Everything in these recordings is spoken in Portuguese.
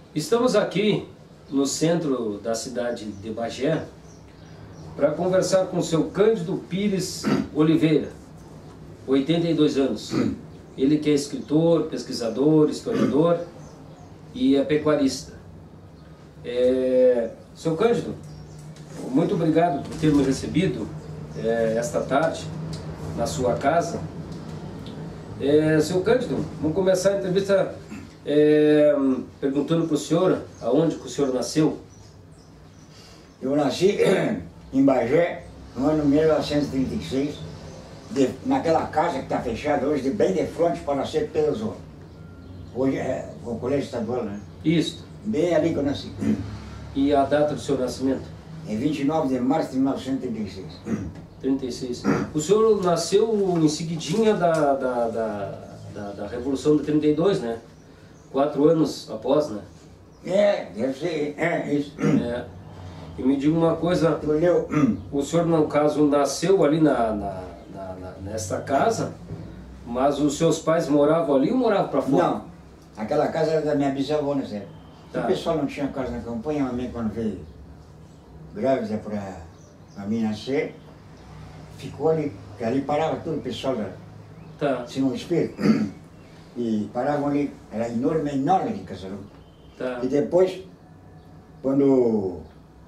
Estamos aqui no centro da cidade de Bagé para conversar com o seu Cândido Pires Oliveira, 82 anos. Ele que é escritor, pesquisador, historiador e é pecuarista. Seu Cândido, muito obrigado por ter me recebido esta tarde na sua casa. Seu Cândido, vamos começar a entrevista perguntando para o senhor aonde que o senhor nasceu. Eu nasci em Bagé no ano 1936, naquela casa que está fechada hoje, bem de frente para nascer pela zona. Hoje é o colégio estadual, né? Isso. Bem ali que eu nasci. E a data do seu nascimento? É 29 de março de 1936. 36. O senhor nasceu em seguidinha da Revolução de 32, né? 4 anos após, né? Deve ser, isso. E me diga uma coisa, o senhor, no caso, nasceu ali nesta casa, mas os seus pais moravam ali ou moravam para fora? Não, aquela casa era da minha bisavó, né, Zé? Tá. O pessoal não tinha casa na campanha, a mãe quando veio grávida para mim nascer, ficou ali, porque ali parava tudo o pessoal da Simão Espírito. E paravam ali, era enorme de casarão. Tá. E depois, quando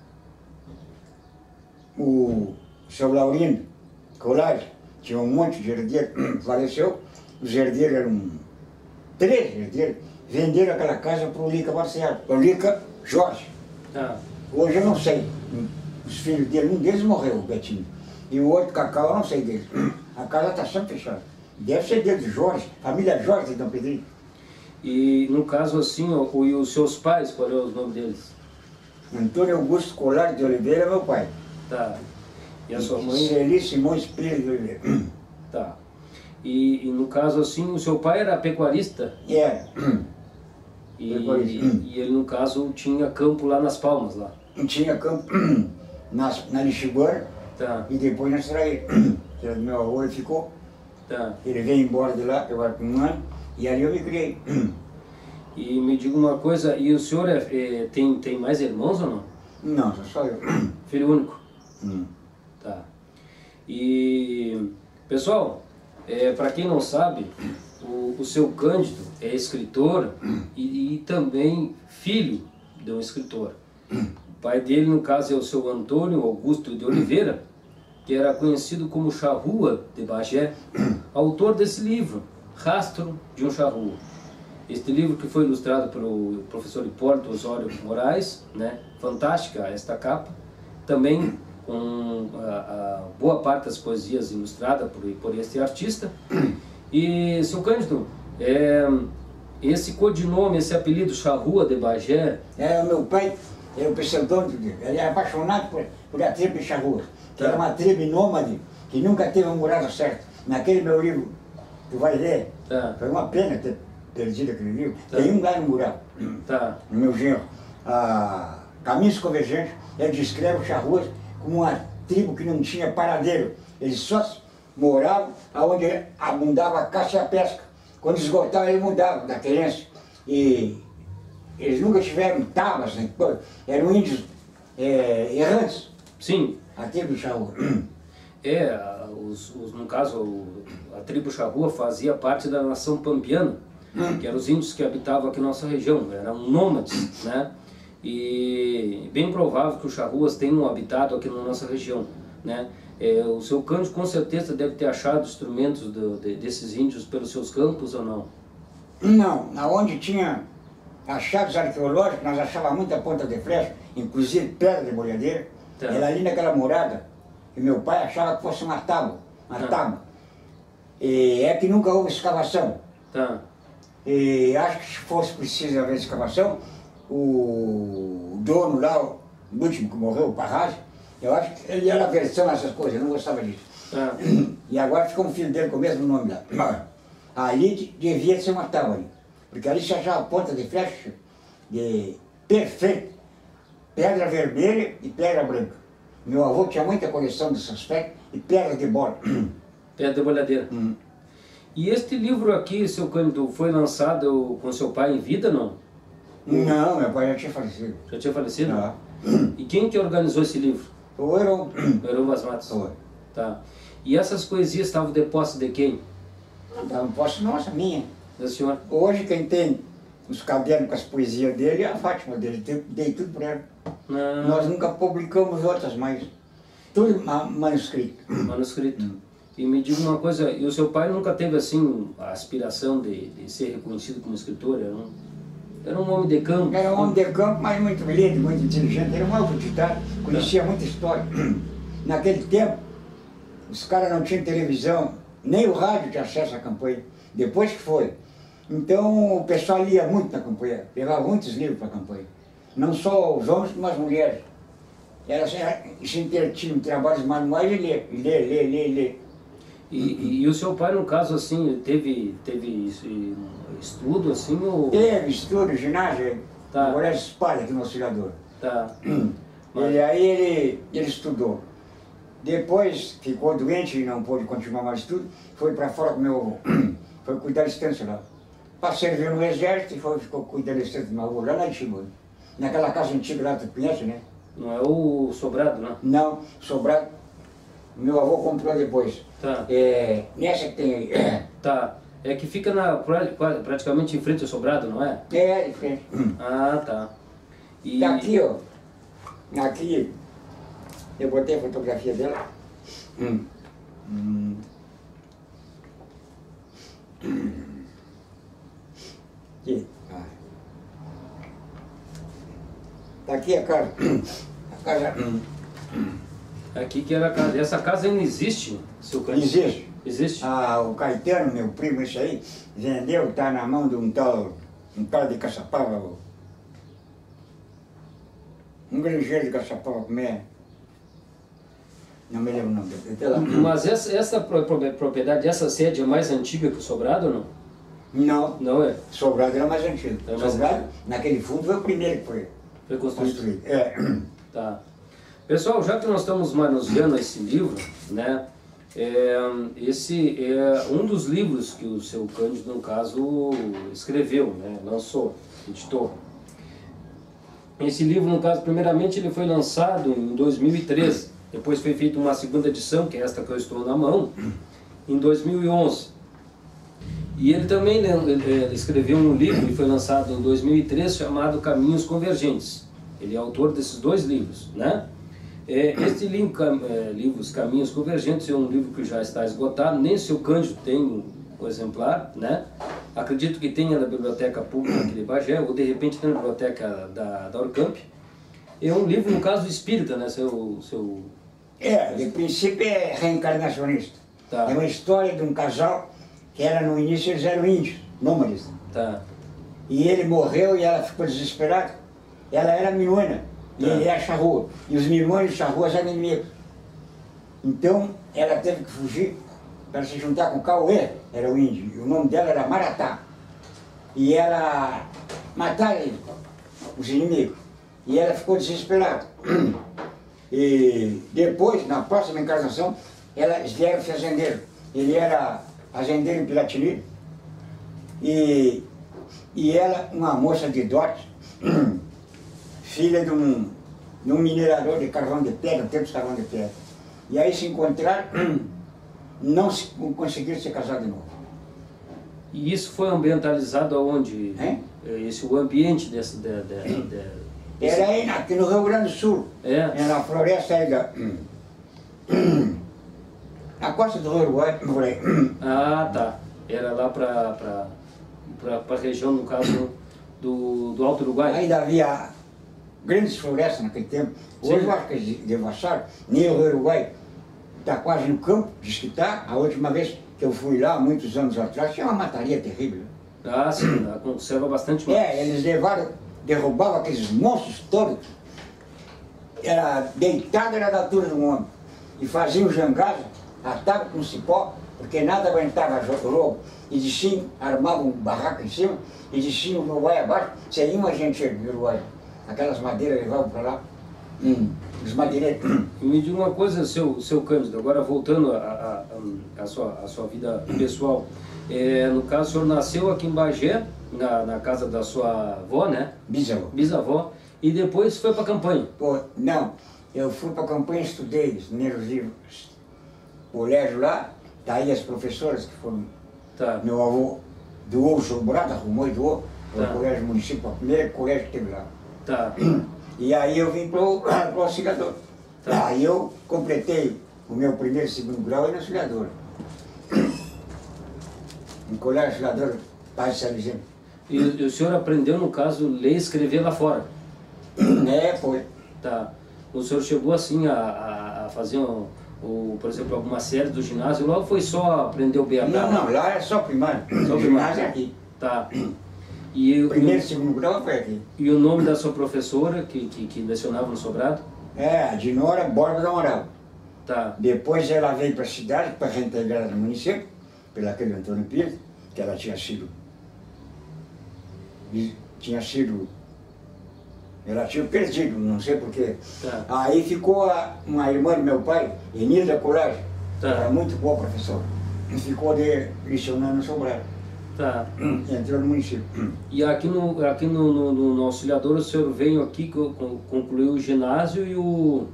o seu Laurindo Colares tinha um monte de herdeiros, faleceu, os herdeiros eram 3 herdeiros, venderam aquela casa para o Lica Marcial, para o Lica Jorge. Tá. Hoje eu não sei, os filhos dele, um deles morreu, o Betinho, e o outro, Cacau, eu não sei dele. A casa está sempre fechada. Deve ser dele, Jorge, família Jorge de Dom Pedrinho. E no caso assim, e os seus pais, qual é o nome deles? Antônio Augusto Colares de Oliveira é meu pai. Tá. E a sua mãe? Celi Simões Pires de Oliveira. Tá. E no caso assim, o seu pai era pecuarista? E ele no caso tinha campo lá nas Palmas, lá? Tinha campo na Lixibana. Tá. E depois na Israel. Meu avô ficou. Tá. Ele veio embora de lá, eu era com 1 ano, e ali eu me criei. E me diga uma coisa, e o senhor tem mais irmãos ou não? Não, só eu. Filho único? Tá. E, pessoal, para quem não sabe, o seu Cândido é escritor e também filho de um escritor. O pai dele, no caso, é o seu Antônio Augusto de Oliveira, que era conhecido como Charrua de Bagé, autor desse livro, Rastro de um Charrua. Este livro que foi ilustrado pelo professor Hipólito Osório Moraes, né? Fantástica esta capa, também com boa parte das poesias ilustradas por este artista. E, seu Cândido, esse codinome, esse apelido Charrua de Bagé... O meu pai, era o pseudônimo dele, ele era apaixonado por a tribo de Charrua. Que era uma tribo nômade, que nunca teve uma morada certa. Naquele meu livro, tu vai ler, foi uma pena ter perdido aquele livro. Tem um lá no mural, no meu genro. Caminhos Convergentes, ele descreve os Charruas como uma tribo que não tinha paradeiro. Eles só moravam onde abundava a caça e a pesca. Quando esgotavam, eles mudavam da querência. E eles nunca tiveram tabas, né? Eram índios errantes. Sim. A tribo Charrua. No caso, a tribo Charrua fazia parte da nação pampiana, que eram os índios que habitavam aqui na nossa região, eram nômades, né? E bem provável que os Charruas tenham habitado aqui na nossa região, né? O seu Cândido com certeza deve ter achado instrumentos desses índios pelos seus campos ou não? Não, onde tinha achados arqueológicos, nós achávamos muita ponta de flecha, inclusive pedra de molhadeira. Era ali naquela morada, que meu pai achava que fosse uma tábua. E que nunca houve escavação. E acho que se fosse preciso haver escavação, o dono lá, o último que morreu, o Parrage, eu acho que ele era aversão a essas coisas, eu não gostava disso. E agora ficou um filho dele com o mesmo nome lá. Ali devia ser uma tábua ali, porque ali se achava ponta de flecha de perfeito. Pedra vermelha e pedra branca. Meu avô tinha muita coleção desse aspecto e pedra de bola. Pedra de bolhadeira. E este livro aqui, seu Cândido, foi lançado com seu pai em vida, não? Não, meu pai já tinha falecido. Já tinha falecido? Já. E quem que organizou esse livro? O Heron. O Heron Vaz Matos. Foi. Tá. E essas poesias estavam de posse de quem? Não posso, nossa, minha. Da senhora? Hoje quem tem os cadernos com as poesias dele é a Fátima dele, dei tudo para ela. Nós nunca publicamos outras, mas tudo manuscrito. Manuscrito. E me diga uma coisa, e o seu pai nunca teve assim a aspiração de ser reconhecido como escritor? Era um homem de campo? Era um homem de campo, mas muito lindo, muito inteligente, era um autodidata, conhecia muita história. Naquele tempo, os caras não tinham televisão, nem o rádio tinha acesso à campanha, depois que foi. Então o pessoal lia muito na campanha, levava muitos livros para a campanha. Não só os homens, como as mulheres. Elas se entretinham em trabalhos manuais e ler. E o seu pai, no caso, assim, teve estudo, assim, ou... Teve estudo, ginásio, tá. no Colégio Espalha, aqui no Auxiliador. Tá. Aí ele estudou. Depois ficou doente e não pôde continuar mais estudo, foi para fora com meu... foi cuidar da estância lá. Para servir no exército e ficou cuidando da estância do meu avô, lá na Chibuna. Naquela casa antiga lá, tu conhece, né? Não é o Sobrado, né? Não, Sobrado, meu avô comprou depois. Tá. Nessa que tem aí. Tá. É que fica praticamente em frente ao Sobrado, não é? É, de frente. Ah, tá. E... Tá aqui, ó. Aqui, eu botei a fotografia dela. Aqui. Tá aqui a casa. A casa. Aqui que era a casa. Essa casa ainda existe, seu Cândido? Existe. Existe? O Caetano, meu primo, esse aí, vendeu, tá na mão de um tal de Caçapava. Um granjeiro de Caçapava, como é? Não me lembro o nome dele. Mas essa propriedade, essa sede é mais antiga que o Sobrado ou não? Não. Não é? Sobrado era mais antigo. É mais Sobrado, antigo. Naquele fundo, foi o primeiro que Foi construído. Tá. Pessoal, já que nós estamos manuseando esse livro, né? Esse é um dos livros que o seu Cândido, no caso, escreveu, né? Lançou, editou. Esse livro, no caso, primeiramente ele foi lançado em 2013, depois foi feita uma segunda edição, que é esta que eu estou na mão, em 2011. E ele também escreveu um livro que foi lançado em 2013 chamado Caminhos Convergentes. Ele é autor desses dois livros, né? Este livro, Livros Caminhos Convergentes, é um livro que já está esgotado, nem o seu Cândido tem um exemplar, né? Acredito que tenha na Biblioteca Pública aqui de Bagé, ou de repente na Biblioteca da Orcamp. É um livro, no caso, espírita, né? De princípio é reencarnacionista. Tá. É uma história de um casal que no início eles eram índios, nômades. Tá. E ele morreu e ela ficou desesperada. Ela era minuana. E ele era charrua. E os minuanos e charruas eram inimigos. Então, ela teve que fugir para se juntar com o Cauê, era o índio. E o nome dela era Maratá. E ela mataram os inimigos. E ela ficou desesperada. E depois, na próxima encarnação, eles vieram fazendeiro. Ele era fazendeiro em Piratini. E ela, uma moça de dote, filha de um minerador de carvão de pedra, tempo de carvão de pedra. E aí se encontraram, não conseguiram se casar de novo. E isso foi ambientalizado aonde? O ambiente desse... Era aí aqui no Rio Grande do Sul. Era na floresta aí na costa do Rio Uruguai, por aí. Ah, tá. Era lá para a região, no caso, do Alto Uruguai. Ainda havia grandes florestas naquele tempo. Hoje eu acho que eles devassaram. Nem o Rio Uruguai está quase no campo, diz que está. A última vez que eu fui lá, muitos anos atrás, tinha uma mataria terrível. Ah, sim, conserva bastante mais. Eles derrubavam aqueles monstros todos. Deitado era da altura do homem. E faziam jangada, atavam com cipó, porque nada aguentava jogo. E desciam, armavam um barraco em cima, e desciam o Uruguai abaixo, seria uma gente do Uruguai. Aquelas madeiras levavam para lá. Os madeireiros. Me diga uma coisa, seu Cândido, agora voltando à sua vida pessoal. No caso, o senhor nasceu aqui em Bagé, na casa da sua avó, né? Bisavó. Bisavó. E depois foi para a campanha? Pô, não, eu fui para a campanha, estudei os primeiros livros, colégio lá, daí as professoras que foram, meu avô doou o sobrado, arrumou e doou, foi o colégio municipal, o primeiro colégio que teve lá. E aí eu vim para o Auxiliador. Aí eu completei o meu primeiro e segundo grau aí no Auxiliador. No colégio Auxiliador, Paz Salesiano. E o senhor aprendeu, no caso, ler e escrever lá fora? Foi. O senhor chegou assim a fazer, por exemplo, alguma série do ginásio, logo foi só aprender o BH? Não, lá é só primário. O ginásio é aqui. E primeiro e segundo grau foi aqui. E o nome da sua professora que lecionava no Sobrado? A Dinora Borba do Amaral. Depois ela veio para a cidade para reintegrar no município, pelo aquele Antônio Pires, que ela tinha sido. Ela tinha perdido, não sei porquê. Aí ficou uma irmã do meu pai, Enilda Colégio, era muito boa professora, e ficou lecionando no Sobrado. Entrou no município. E aqui no Auxiliador o senhor veio aqui, concluiu o ginásio e o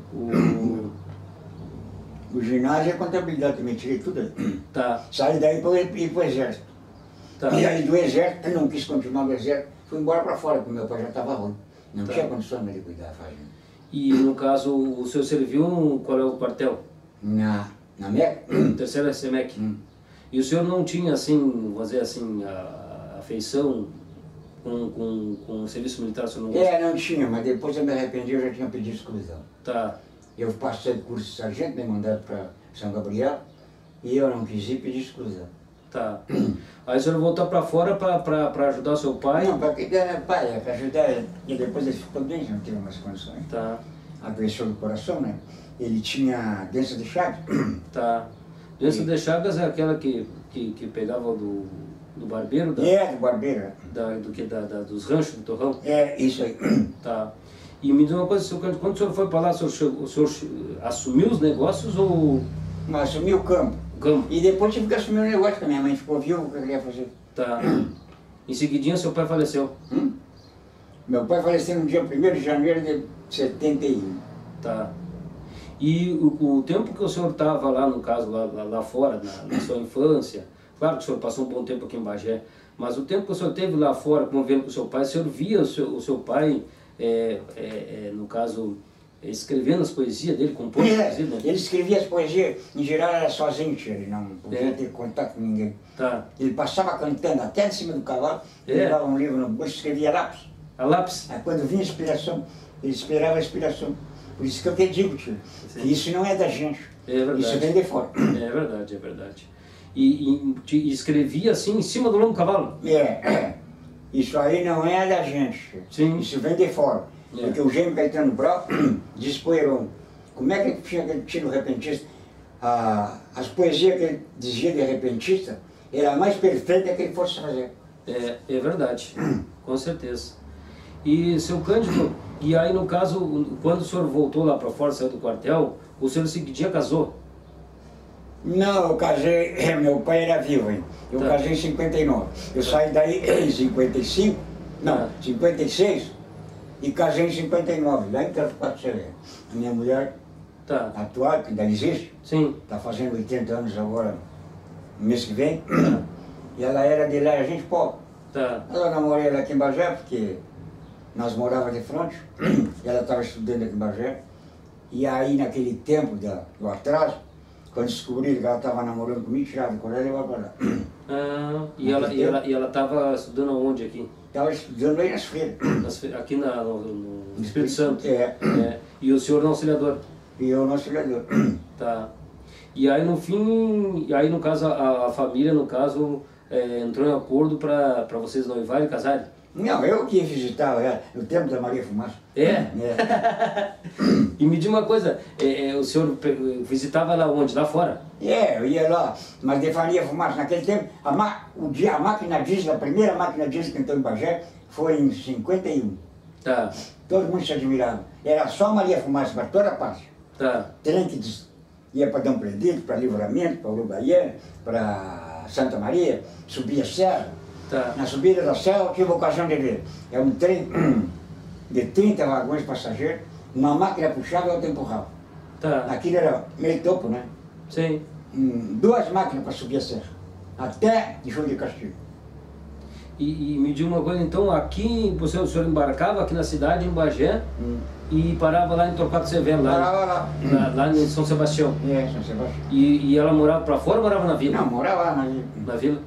ginásio e a contabilidade também, tirei tudo aí. Saí daí para ir para o exército. E aí do exército, eu não quis continuar no exército, fui embora para fora, porque meu pai já estava ruim. Não tinha condição de cuidar da fazenda. E no caso, o senhor serviu, qual é o quartel? Na MEC. Terceira SEMEC. E o senhor não tinha, assim, vamos dizer assim, a afeição com o serviço militar? O senhor não gostou? Não tinha, mas depois eu me arrependi, eu já tinha pedido exclusão. Eu passei de curso de sargento, me mandaram para São Gabriel, e eu não quis ir pedir exclusão. Aí o senhor voltou para fora para ajudar o seu pai? Não, para ajudar ele. E depois ele ficou bem, já não teve mais condições. Adoeceu do coração, né? Ele tinha doença de Chagas. Doença de Chagas é aquela que pegava do barbeiro? Do barbeiro. Dos ranchos do Torrão? Isso aí. E me diz uma coisa, seu Cândido, quando o senhor foi para lá, o senhor assumiu os negócios ou... Não, assumi o campo. E depois tive que assumir o negócio, porque minha mãe ficou viúva, o que eu queria fazer. Em seguidinha, seu pai faleceu? Meu pai faleceu no dia 1º de janeiro de 71. E o tempo que o senhor estava lá, no caso, lá fora, na sua infância, claro que o senhor passou um bom tempo aqui em Bagé, mas o tempo que o senhor teve lá fora, convivendo com o seu pai, o senhor via o seu pai, no caso, escrevendo as poesias dele, compondo as poesias, né? Ele escrevia as poesias, em geral era sozinho, ele não podia ter contato com ninguém. Ele passava cantando até em cima do cavalo, levava um livro no bolso, escrevia lápis. A lápis? Aí quando vinha a inspiração, ele esperava a inspiração. Por isso que eu te digo, tio, que isso não é da gente, isso vem de fora. É verdade. E escrevia assim em cima do lombo do cavalo? Isso aí não é da gente, isso vem de fora. Porque o Gêmeo Caetano Brau disse para o Heron, como é que tinha aquele tiro repentista? As poesias que ele dizia de repentista era a mais perfeita que ele fosse fazer. É verdade, com certeza. E, seu Cândido, e aí no caso, quando o senhor voltou lá para fora, saiu do quartel, o senhor seguinte dia casou? Não, eu casei, meu pai era vivo, hein? Eu casei em 59. Eu saí daí em 55, 56, e casei em 59, lá em Carapicuaçu. A minha mulher atual, que ainda existe, está fazendo 80 anos agora, no mês que vem, e ela era de lá, a gente pobre. Eu namorei ela aqui em Bagé, porque nós morávamos de frente, e ela estava estudando aqui em Bagé, e aí naquele tempo do atraso, quando descobriram que ela estava namorando comigo, tiraram do colégio e levaram para lá. E ela estava estudando aonde aqui? Estava estudando aí nas feiras. Aqui no Espírito Santo? E o senhor no Auxiliador? E eu no Auxiliador. E aí no fim, aí no caso a família, no caso, entrou em acordo para vocês noivarem e casarem? Não, eu que visitava ela, no tempo da Maria Fumaça. E me diz uma coisa, o senhor visitava ela onde? Lá fora? Eu ia lá, mas de Maria Fumaça, naquele tempo, a máquina diesel, a primeira máquina diesel que entrou em Bagé, foi em 51. Tá. Todo mundo se admirava. Era só Maria Fumaça para toda a parte. Tá. Trem que ia para Dom Predito, para Livramento, para Uruguaiana, para Santa Maria, subia a serra. Tá. Na subida da serra eu tive a ocasião de ver. É um trem de 30 vagões passageiros, uma máquina puxava e outra empurrava. Tá. Aquilo era meio topo, né? Sim. 2 máquinas para subir a serra, até de João de Castilho. E me diga uma coisa, então, aqui o senhor embarcava aqui na cidade, em Bagé, e parava lá em Torquato Severo, lá em São Sebastião. É, São Sebastião. E ela morava para fora ou morava na vila? Não, morava lá na vila. Na vila?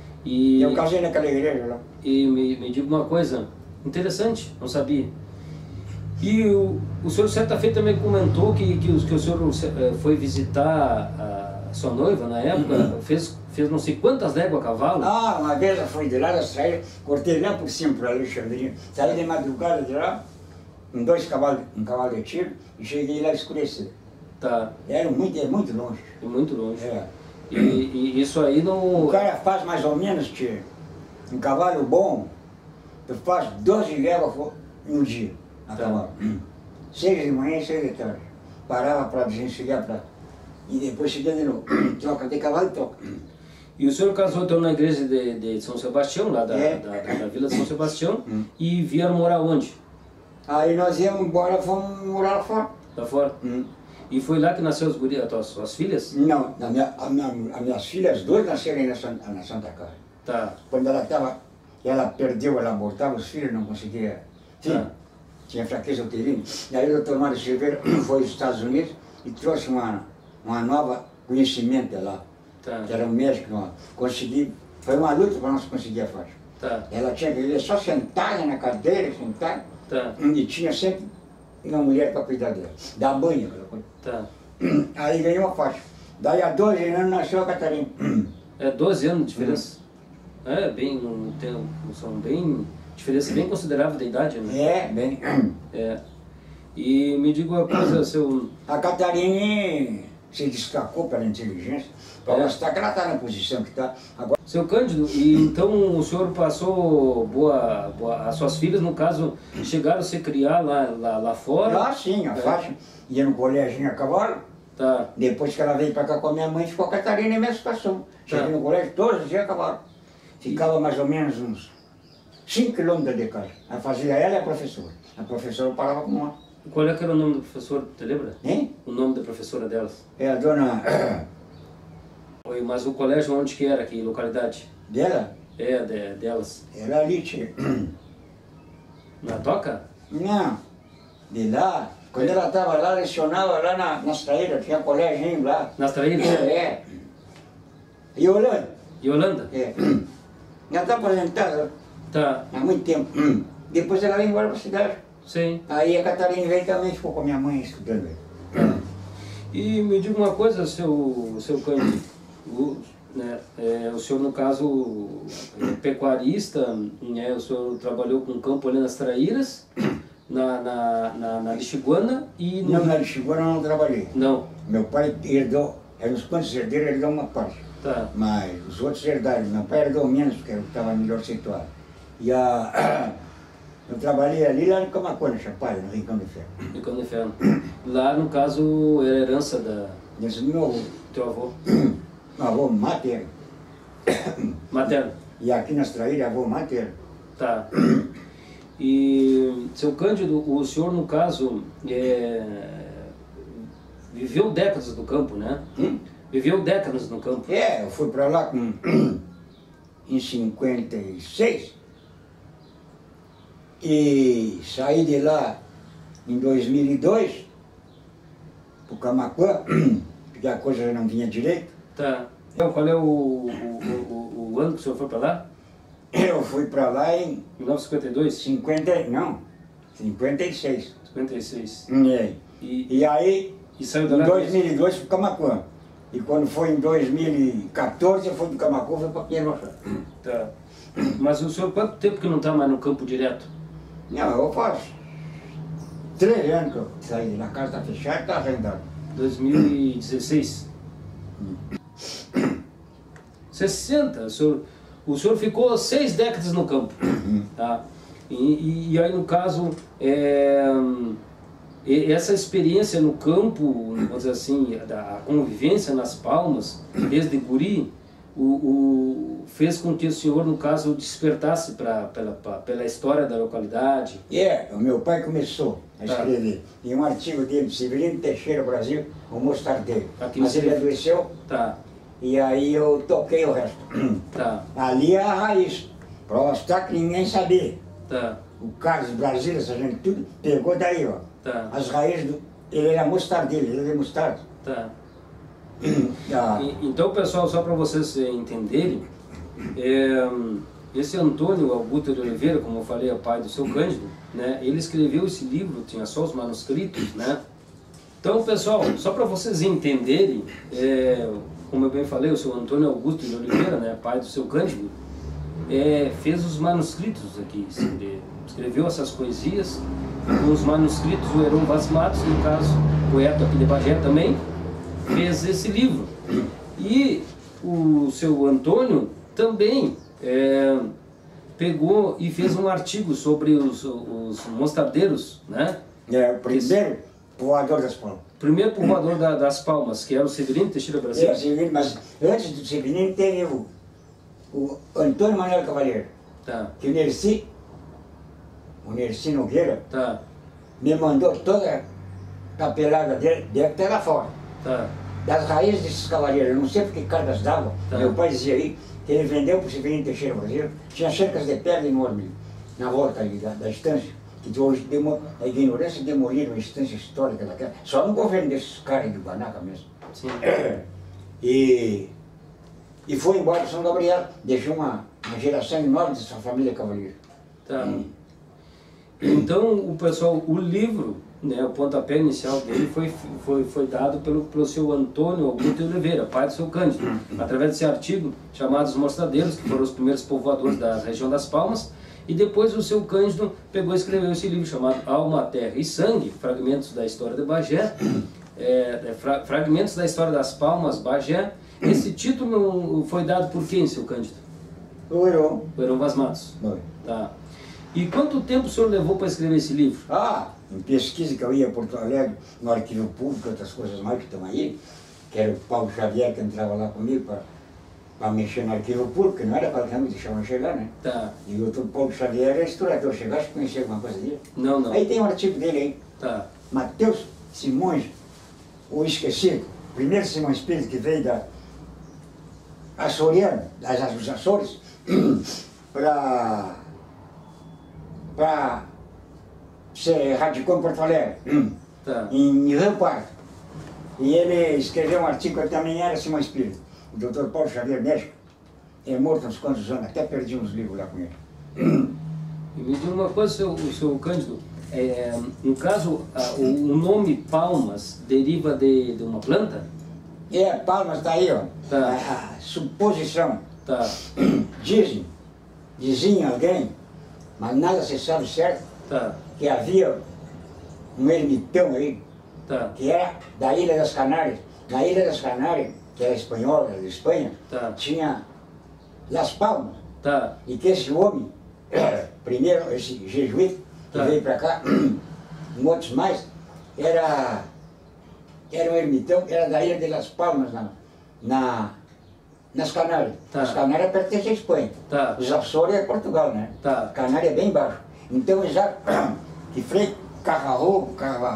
E eu casei naquela igreja lá. E me diga uma coisa interessante, não sabia. E o senhor certa feita também comentou que o senhor foi visitar a sua noiva na época, fez não sei quantas léguas a cavalo. Ah, uma vez eu fui de lá da saída, cortei lá por cima para Alexandria, saí de madrugada de lá, com 2 cavalos, um cavalo de tiro, e cheguei lá escurecer. Tá. Era muito longe. Muito longe. É. E isso aí não... O cara faz mais ou menos, tio, um cavalo bom, tu faz 12 léguas no dia, a cavalo. 6 de manhã e 6 de tarde. Parava para desencilhar para... E depois seguia de novo. Troca de cavalo e troca. E o senhor casou então na igreja de São Sebastião, lá da vila de São Sebastião, e vieram morar onde? Aí nós íamos embora, fomos morar lá fora. Lá fora? E foi lá que nasceu as suas filhas? Não, as minhas filhas, 2 nasceram aí na Santa Casa. Tá. Quando ela perdeu, ela abortava os filhos, não conseguia. Sim, tinha fraqueza uterina. E aí o doutor Mário Silveira foi aos Estados Unidos e trouxe uma nova conhecimento lá. Tá. Que era um médico, consegui. Foi uma luta para nós conseguir a faixa. Tá. Ela tinha que viver só sentada na cadeira, sentada. Tá. E tinha sempre uma mulher para cuidar dela, dar banho, aquela coisa. Tá. Aí ganhou a faixa. Daí há 12 anos nasceu a Catarina. É 12 anos de diferença. É, bem, são bem, diferença bem considerável da idade, né? É, bem. É. E me diga uma coisa, seu... A Catarina se destacou pela inteligência, para mostrar que ela está na posição que está. Agora... Seu Cândido, e então o senhor passou as suas filhas, no caso, chegaram a se criar lá fora? Ah, sim, a faixa ia no colégio a cavalo. Tá. Depois que ela veio para cá com a minha mãe, ficou a Catarina na mesma situação. Cheguei no colégio todos os dias a cavalo. Ficava mais ou menos uns 5 quilômetros de casa. Aí fazia ela e a professora. A professora parava com uma. Qual é que era o nome do professor, te lembra? Hein? O nome da professora delas? É a dona... Oi, mas o colégio onde que era, que localidade? Dela? É, delas. Era ali, tia. Na Toca? Não, de lá. Quando ela estava lá, lecionava lá nas traíras, tinha colégio lá. Nas traíras? É. E Holanda? E Holanda? É. Ela está aposentada Tá. há muito tempo. Depois ela veio embora para a cidade. Sim. Aí a Catarina veio também, ficou com a minha mãe estudando. E me diga uma coisa, seu Cândido, o senhor no caso é pecuarista, né, o senhor trabalhou com campo ali nas Traíras, na Lixiguana e... Não, na Lixiguana eu não trabalhei. Não. Meu pai herdou, eram uns quantos herdeiros, herdou uma parte. Tá. Mas os outros herdaram. Meu pai herdou menos, porque eu estava melhor situado. E eu trabalhei ali lá no Camacuã, na Chapada, no Rincão de Ferro. Rincão de Ferro. Lá, no caso, era herança Desse do meu avô. teu avô? Meu avô materno. Materno. E aqui nas Traíras, avô materno. Tá. E, seu Cândido, o senhor, no caso, viveu décadas no campo, né? Viveu décadas no campo. É, eu fui para lá em 56 e saí de lá em 2002 para o Camacuã, porque a coisa já não vinha direito. Tá. Então, qual é o ano que o senhor foi para lá? Eu fui para lá em 1952? 56. 56. E aí, e saiu em da lá 2002 fui para o Camacuã. E quando foi em 2014, eu fui do Camacuã e fui para Pinheiro Machado. Tá. Mas o senhor, quanto tempo que não está mais no campo direto? Não, eu faço 3 anos que eu saí. Na casa está fechada e está arrendada. 2016? 60. O senhor ficou 6 décadas no campo. Tá? E aí, no caso, essa experiência no campo, vamos dizer assim, a convivência nas Palmas, desde guri, fez com que o senhor, no caso, despertasse pela história da localidade? O meu pai começou a escrever. Tem um artigo dele, Severino Teixeira, Brasil, o mostardeiro. Mas ele adoeceu, e aí eu toquei o resto. Ali é a raiz, para mostrar que ninguém sabia. O Carlos Brasília, essa gente tudo, pegou daí, ó. As raízes ele era mostardeiro, ele era mostarda. Então, pessoal, só para vocês entenderem, esse Antônio Augusto de Oliveira, como eu falei, é o pai do seu Cândido, né? Ele escreveu esse livro, tinha só os manuscritos, né? Então, pessoal, só para vocês entenderem, como eu bem falei, o seu Antônio Augusto de Oliveira, né, pai do seu Cândido, fez os manuscritos aqui, escreveu essas poesias. Com os manuscritos, o Heron Vaz Matos, no caso, poeta aqui de Bagé também, fez esse livro. E o seu Antônio também pegou e fez um artigo sobre os mostardeiros, né? O primeiro povoador das Palmas. Primeiro povoador das Palmas, que era o Severino Teixeira Brasil. Severino, mas antes do Severino teve o Antônio Manuel Cavaleiro. Que o Nerci Nogueira me mandou toda a capelada dele, deve ter lá fora. Das raízes desses cavaleiros, eu não sei porque cargas d'água, meu pai dizia aí, que ele vendeu para o Severino Teixeira Brasil, tinha cercas de pedra enorme na volta ali da estância, que hoje a ignorância demoliram a estância histórica daquela, só no governo desses caras de Guanaca mesmo. E foi embora para São Gabriel, deixou uma geração enorme dessa família cavaleiro. Então, o livro, né, o pontapé inicial dele foi dado pelo seu Antônio Augusto de Oliveira, pai do seu Cândido, através desse artigo chamado Os Mostradeiros, que foram os primeiros povoadores da região das Palmas, e depois o seu Cândido pegou e escreveu esse livro chamado Alma, Terra e Sangue, Fragmentos da História de Bagé, Fragmentos da História das Palmas, Bagé. Esse título foi dado por quem, seu Cândido? O Heron. O Heron Vaz Matos. E quanto tempo o senhor levou para escrever esse livro? Em pesquisa que eu ia a Porto Alegre, no arquivo público, outras coisas mais que estão aí, que era o Paulo Xavier que entrava lá comigo para mexer no arquivo público, que não era para realmente deixar chegar, né? E o outro Paulo Xavier era historiador, chegaste a conhecer alguma coisa dele? Não. Aí tem um artigo dele aí, Mateus Simões, o Esquecido, primeiro Simões Pedro que veio da Açoriano, dos Açores, para ser radicou em Porto Alegre, em Rio Pardo. E ele escreveu um artigo que também era Simões Pedro, o Dr. Paulo Xavier México, é morto há uns quantos anos, até perdi uns livros lá com ele. E me diga uma coisa, o seu Cândido, no caso, o nome Palmas deriva de uma planta? Palmas está aí, ó, a suposição. Diziam alguém, mas nada se sabe certo, que havia um ermitão aí, que era da Ilha das Canárias. Na Ilha das Canárias, que era espanhola, da Espanha, tinha Las Palmas. E que esse homem, primeiro, esse jesuíta, que veio para cá, outros mais, era um ermitão, era da Ilha de Las Palmas, nas Canárias. As Canárias pertencem à Espanha. Os Açores é Portugal, né? Canária é bem baixo. Então, já que Frei Carrarruba,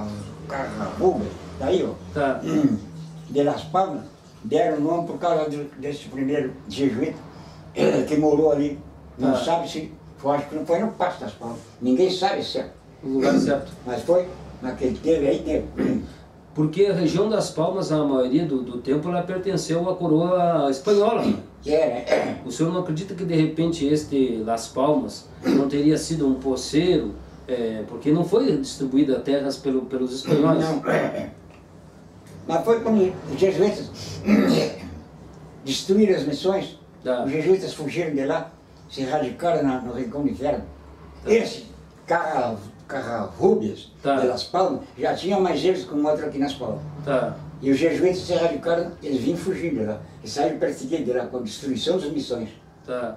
daí, ó, de Las Palmas, deram o nome por causa desse primeiro jesuíta que morou ali. Não sabe se foi, acho que não foi no Passo das Palmas. Ninguém sabe certo. O lugar certo. Mas foi naquele teve. Porque a região das Palmas, a maioria do tempo, ela pertenceu à coroa espanhola. Né? O senhor não acredita que de repente este Las Palmas não teria sido um poceiro, porque não foi distribuída terras pelos espanhóis? Não. Mas foi quando os jesuítas destruíram as missões, os jesuítas fugiram de lá, se radicaram no Rincão do Inferno. Esse Carrarrubias de Las Palmas, já tinha mais eles como outro aqui nas Palmas. E os jesuítas se radicaram, eles vinham fugir de lá. E saíram perseguindo de lá com a destruição das missões.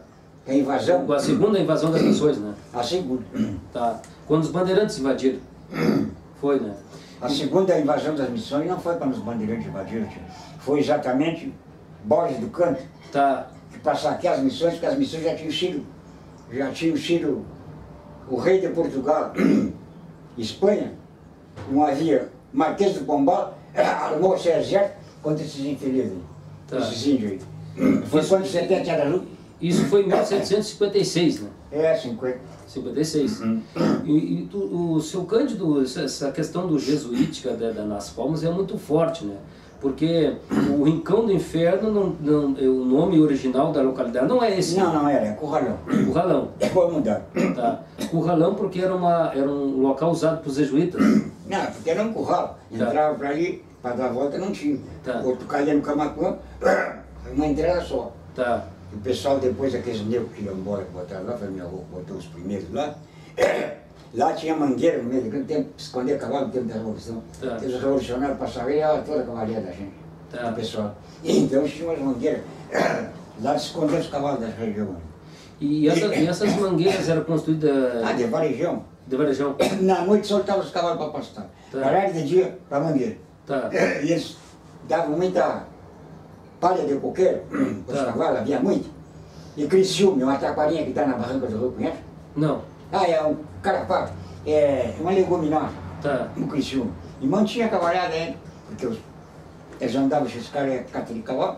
A invasão? A segunda invasão das missões, né? A segunda. Tá. Quando os bandeirantes invadiram. Foi, né? A segunda invasão das missões não foi quando os bandeirantes invadiram, foi exatamente Borges do Canto. Tá. De passar aqui as missões, porque as missões já tinham sido o rei de Portugal, Espanha, não havia Marquês do Pombal, armou seu exército contra esses infelizes, esses índios aí. Foi quando 70 era. Isso foi em 1756, né? É, 50. 56. E o seu Cândido, essa questão do jesuítica nas Palmas é muito forte, né? Porque o Rincão do Inferno, o nome original da localidade não é esse. Não era, é Curralão. Curralão. Foi mudar. Tá. Curralão porque era um local usado por jesuítas. Não, porque era um curral. Entrava para ali, para dar a volta não tinha. Outro caía no Camacuã, uma entrada só. Tá. O pessoal depois, aqueles negros que iam embora, botaram lá, foi minha avó, botou os primeiros lá. Lá tinha mangueira no meio do tempo, esconder cavalo no tempo da Revolução. Tá. Os revolucionários passavam e olha toda a cavalaria da gente, tá. do pessoal. Então tinha umas mangueiras lá de esconder os cavalos da região. E essas mangueiras eram construídas... Ah, de varejão. De varejão. Na noite soltavam os cavalos para pastar. Horário de dia para mangueira. Tá. E eles davam muita palha de coqueiro, os cavalos, havia muito. E Criciúma, uma taquarinha que está na barranca do Rio, conhece? Não. Ah, é um carapau, é uma leguminosa, no Criciúma. E mantinha a cavalhada ainda, porque eles andavam, esses caras cata de cavalo.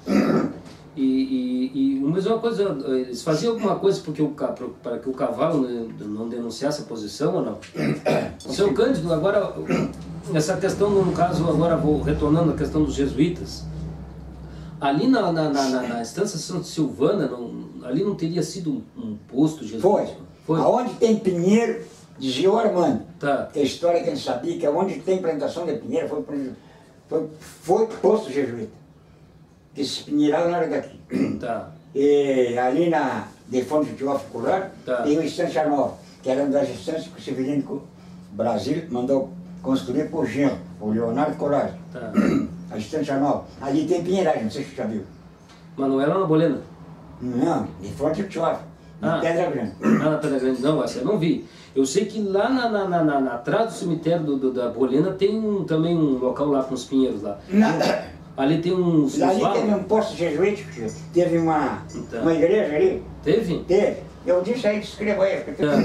Mas uma coisa, eles faziam alguma coisa para que o cavalo não denunciasse a posição ou não? Seu Cândido, agora, essa questão, no caso, agora vou retornando à questão dos jesuítas. Ali na Estância Santa Silvana, ali não teria sido um posto jesuíta? Foi. Aonde tem pinheiro, dizia o Armando. Tá. Que a história que ele sabia, que aonde tem plantação de pinheiro foi posto jesuíta. Que esses pinheirados não eram daqui. Tá. E ali de Fonte de Teófilo Collor, tem uma Estância Nova, que era uma das estâncias que o Severino Brasil mandou construir por Genro, o Leonardo Collor. Tá. A Estância Nova. Ali tem pinheiragem, não sei se você já viu. Mas não era na Bolena? Não, de Fonte de Teófilo. Na Pedra Grande. Na Pedra Grande, não, essa eu não vi. Eu sei que lá atrás do cemitério da Bolena tem também um local lá com os pinheiros lá. Ali tem uns... Ali teve um posto jesuítico, teve uma igreja ali. Teve? Teve. Eu disse aí, escreva aí.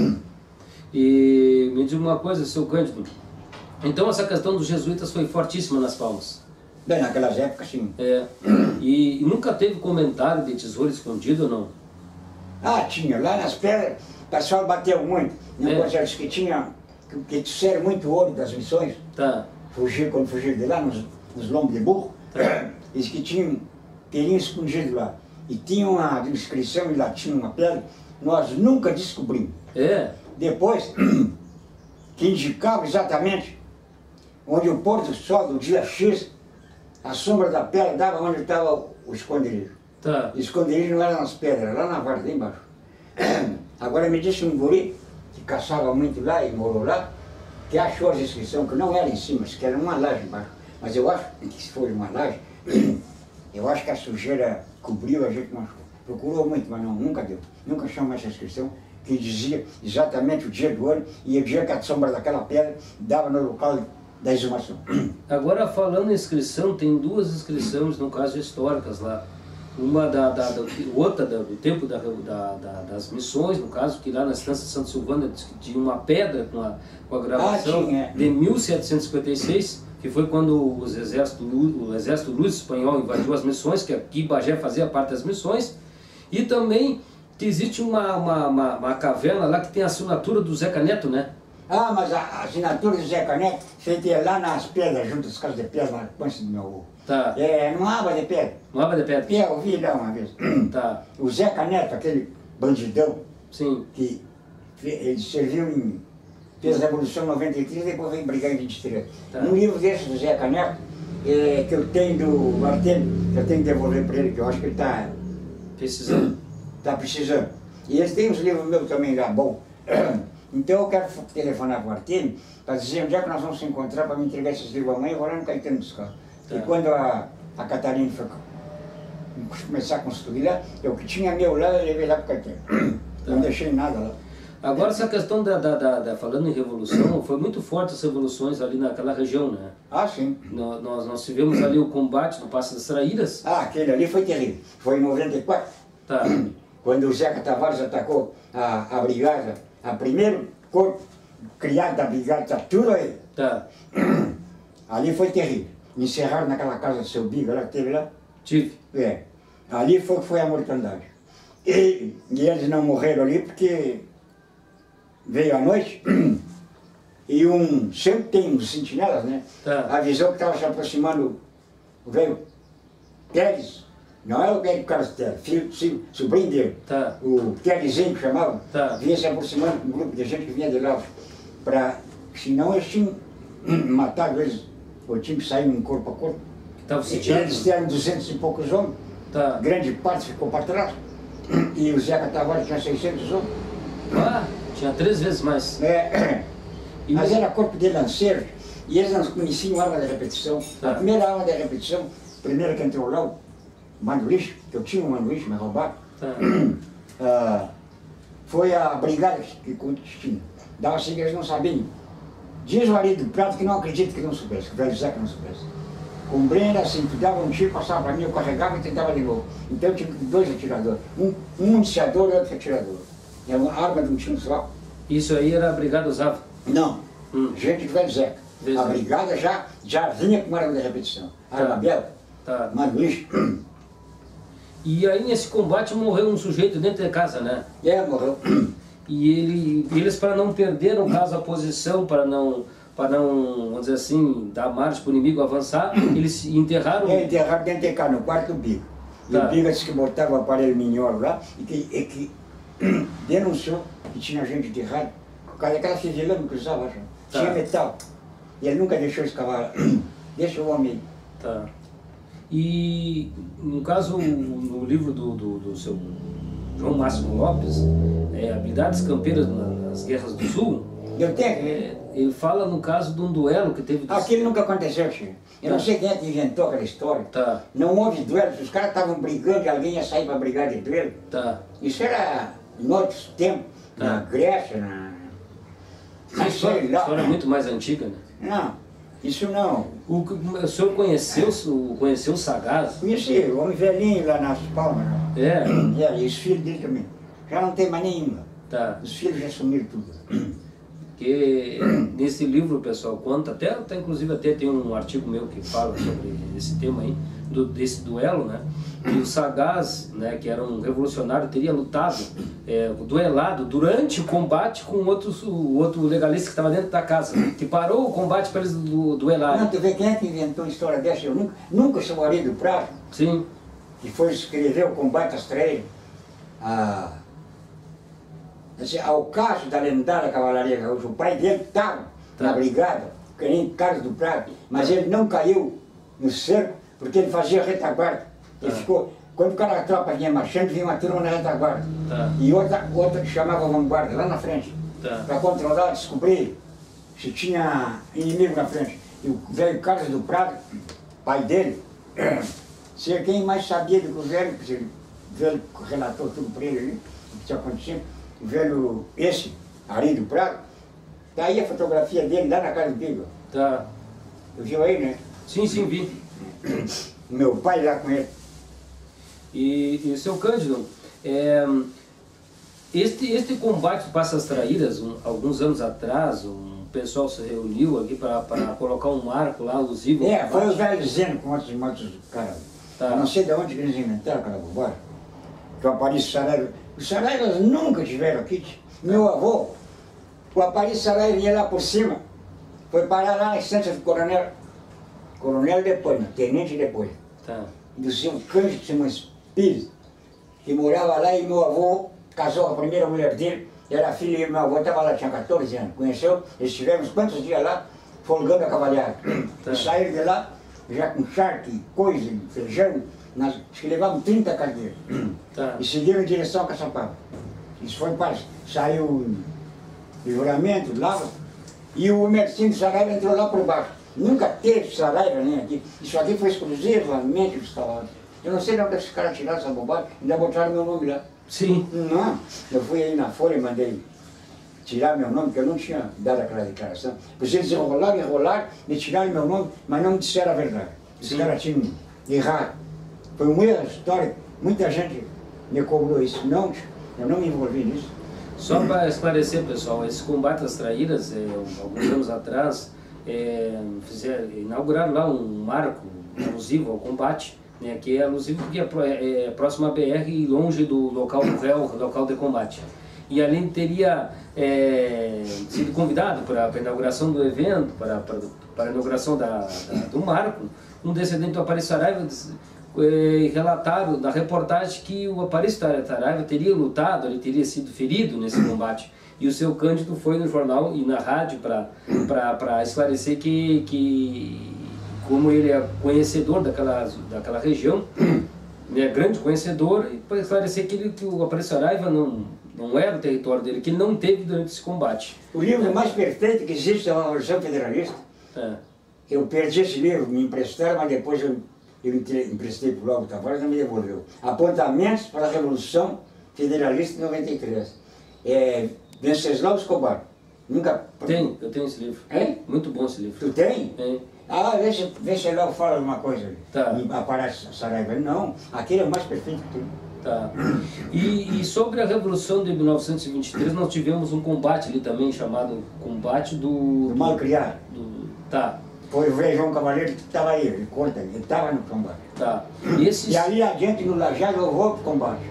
E me diga uma coisa, seu Cândido. Então essa questão dos jesuítas foi fortíssima nas Palmas. Bem, naquelas épocas, sim. E nunca teve comentário de tesouro escondido ou não? Ah, tinha. Lá nas pedras, o pessoal bateu muito. Não conhece que tinha, que disseram muito ouro das missões. Tá. Quando fugiram de lá, nos lombos de burro. Eles que teriam escondido lá. E tinha uma inscrição em latim, uma pedra, nós nunca descobrimos. Depois, que indicava exatamente onde o pôr do sol do dia X, a sombra da pedra dava onde estava o esconderijo. O esconderijo não era nas pedras, era lá na varda, embaixo. Agora me disse um guri, que caçava muito lá e morou lá, que achou as inscrições, que não era em cima, que era uma laje embaixo. Mas eu acho que se foi uma laje, eu acho que a sujeira cobriu, a gente não achou. Procurou muito, mas nunca deu. Nunca achamos essa inscrição que dizia exatamente o dia do ano e o dia que a sombra daquela pedra dava no local da exumação. Agora, falando em inscrição, tem duas inscrições, no caso, históricas lá. Uma outra do tempo das missões, no caso, que lá na Estância Santa Silvana tinha uma pedra com a gravação de 1756, que foi quando o exército Luso Espanhol invadiu as missões, que aqui Bagé fazia parte das missões, e também existe uma caverna lá que tem a assinatura do Zeca Neto, né? Ah, mas a assinatura do Zeca Neto, feita lá nas pedras, junto às casas de pedra, na ponte do meu avô. Numa aba de pedra. Uma aba de pedra? Eu vi lá uma vez. O Zeca Neto, aquele bandidão, que ele serviu fez a Revolução 93 e depois veio brigar em 23. Um livro desse do Zeca Neto, que eu tenho do Artemio, que eu tenho que devolver para ele, que eu acho que ele está precisando. Está precisando. E eles têm uns livros meus também lá, bom. Então eu quero telefonar para o Artemio para dizer onde é que nós vamos se encontrar para me entregar esses livros amanhã e vou lá no Caetano buscar. E quando a Catarina foi começar a construir lá, eu que tinha meu lá, eu levei lá para o carteiro. Não deixei nada lá. Agora essa questão falando em revolução, foi muito forte as revoluções ali naquela região, né? Ah, sim. Nós tivemos ali o combate no Passo das Traíras. Ah, aquele ali foi terrível. Foi em 94. Tá. Quando o Zeca Tavares atacou a brigada, a primeiro corpo criado da brigada, tá tudo aí. Tá. Ali foi terrível. Encerraram naquela casa do seu Biga lá, que teve lá. Tive. É. Ali foi a mortandade. E eles não morreram ali porque veio a noite e sempre tem uns sentinelas, né? Tá. Avisou que estava se aproximando o velho Teles, não é o velho Carlos Teles, sobrinho dele, tá. O Telezinho que chamava, tá. Vinha se aproximando de um grupo de gente que vinha de lá, senão eles tinham matado eles, ou tinham que sair num corpo a corpo. Eles eram 200 e poucos homens, tá. Grande parte ficou para trás, e o Zeca Tavares tinha 600 homens. Ah, tinha 3 vezes mais. Mas era corpo de lanceiros, e eles não conheciam a arma de repetição. Tá. A primeira arma de repetição, primeira que entrou lá, o manduíche, que eu tinha um manduíche, me roubaram, foi a brigada que tinha. Dava assim que eles não sabiam. Diz o Ari do Prato que não acredito que não soubesse, que o velho Zeca não soubesse. Com o Breno era assim, tu dava um tiro, passava para mim, eu carregava e tentava de novo. Então eu tinha 2 atiradores, um iniciador e outro atirador. Era uma arma de um tiro só. Isso aí era a brigada usava? Não, gente do velho Zeca. A brigada já vinha com arma de repetição. Arma belga, manduíche. E aí nesse combate morreu um sujeito dentro de casa, né? Morreu. E eles, para não perder, no caso, a posição, para não, vamos dizer assim, dar margem para o inimigo avançar, eles enterraram... Enterraram dentro de casa, no quarto do Biga. E o Biga disse que botava o aparelho minhor lá e que denunciou que tinha gente enterrada. Por causa daquela fizilama que usava, tinha metal. E ele nunca deixou escavar. Deixa o homem aí. Tá. E, no caso, no livro do seu João Máximo Lopes, Habilidades Campeiras nas Guerras do Sul, eu tenho. ele fala no caso de um duelo que teve... Aquilo nunca aconteceu, tio. Eu não sei quem é que inventou aquela história. Não houve duelo, os caras estavam brigando e alguém ia sair para brigar de duelo. Isso era em outros tempos, na Grécia, A história é muito mais antiga, né? Não, isso não. O senhor conheceu o Sagaz? Conheci, o homem velhinho lá nas Palmas. E os filhos dele também. Já não tem mais nenhuma. Os filhos já sumiram tudo. Porque nesse livro, pessoal, conta, até inclusive tem um artigo meu que fala sobre esse tema aí, desse duelo, né? E o Sagaz, né, que era um revolucionário, teria lutado, duelado durante o combate com o outro legalista que estava dentro da casa, que parou o combate para eles duelarem. Não, tu vê quem é que inventou a história dessa? Eu nunca sou Ari do Prato. Sim. Que foi escrever o Combate às Três. Ao caso da lendária Cavalaria Gaúcha, o pai dele estava na brigada, que nem Carlos do Prato, mas ele não caiu no cerco, porque ele fazia retaguarda. Ele ficou, quando a tropa vinha marchando, vinha uma turma na retaguarda. E outra que chamava vanguarda, lá na frente, para controlar, descobrir se tinha inimigo na frente. E o velho Carlos do Prato, pai dele, ser quem mais sabia do que o velho, porque o velho relatou tudo para ele ali, o que tinha acontecido. O velho, Ari do Prato, tá aí a fotografia dele lá na casa do Biga. Tu viu aí, né? Sim, vi. Meu pai lá com ele. E seu Cândido, este combate do Passo das Traíras, alguns anos atrás, um pessoal se reuniu aqui para colocar um marco lá alusivo. Foi o velho dizendo com outros caras. Não sei de onde eles inventaram aquela bobagem. Que o Aparício Saraiva. Os Saraivas nunca tiveram aqui. Meu avô, o Aparício Saraiva vinha lá por cima, foi parar lá na estância do coronel depois, tenente depois. Do seu Cândido Simões Pires, que morava lá, e meu avô casou com a primeira mulher dele, era filho, e meu avô estava lá, tinha 14 anos, conheceu, eles tiveram uns quantos dias lá, folgando a cavalhada. E saíram de lá, já com charque, coisa, feijão, acho que levavam 30 cadeiras. E seguiram em direção a Caçapava. Isso foi para... Saiu o livramento lá, e o Mercínio Saraiva entrou lá por baixo. Nunca teve Saraiva nem aqui. Isso aqui foi exclusivamente dos Tavares. Eu não sei de onde esses caras tiraram essa bobagem, ainda botaram meu nome lá. Sim. Não, eu fui aí na Folha e mandei tirar meu nome, porque eu não tinha dado aquela declaração. Eles enrolaram, me tiraram meu nome, mas não me disseram a verdade. Os caras tinham errado. Foi um erro histórico, muita gente me cobrou isso. Não, eu não me envolvi nisso. Só para esclarecer, pessoal, esse combate às traíras, alguns anos atrás, inauguraram lá um marco alusivo ao combate, né, que é alusivo porque é próximo à BR e longe do local do réu, local de combate. E ali teria sido convidado para a inauguração do evento, para a inauguração do marco, um descendente do Aparício Saraiva, relataram na reportagem que o Aparício Saraiva teria lutado, ele teria sido ferido nesse combate. E o seu Cândido foi no jornal e na rádio para esclarecer que como ele é conhecedor daquela região, né, grande conhecedor, e para esclarecer que o Aparício Saraiva não era o território dele, que ele não teve durante esse combate. O livro mais perfeito que existe é a Revolução Federalista. Eu perdi esse livro, me emprestaram, mas depois eu emprestei para o Lago Tavares e não me devolveu. Apontamentos para a Revolução Federalista de 93. Venceslau Escobar. Nunca... Eu tenho esse livro. É? Muito bom esse livro. Tu tem? Tem. Ah, vê se lá fala alguma coisa ali. Tá. Aparece Saraiva. Não, aquele é o mais perfeito que tem. Tá. E sobre a Revolução de 1923, nós tivemos um combate ali também, chamado Combate do Mal Criado. Tá. Foi o Velho João Cavaleiro que estava aí, ele conta, ele estava no combate. Tá. E ali adiante no Lajado eu vou para o combate.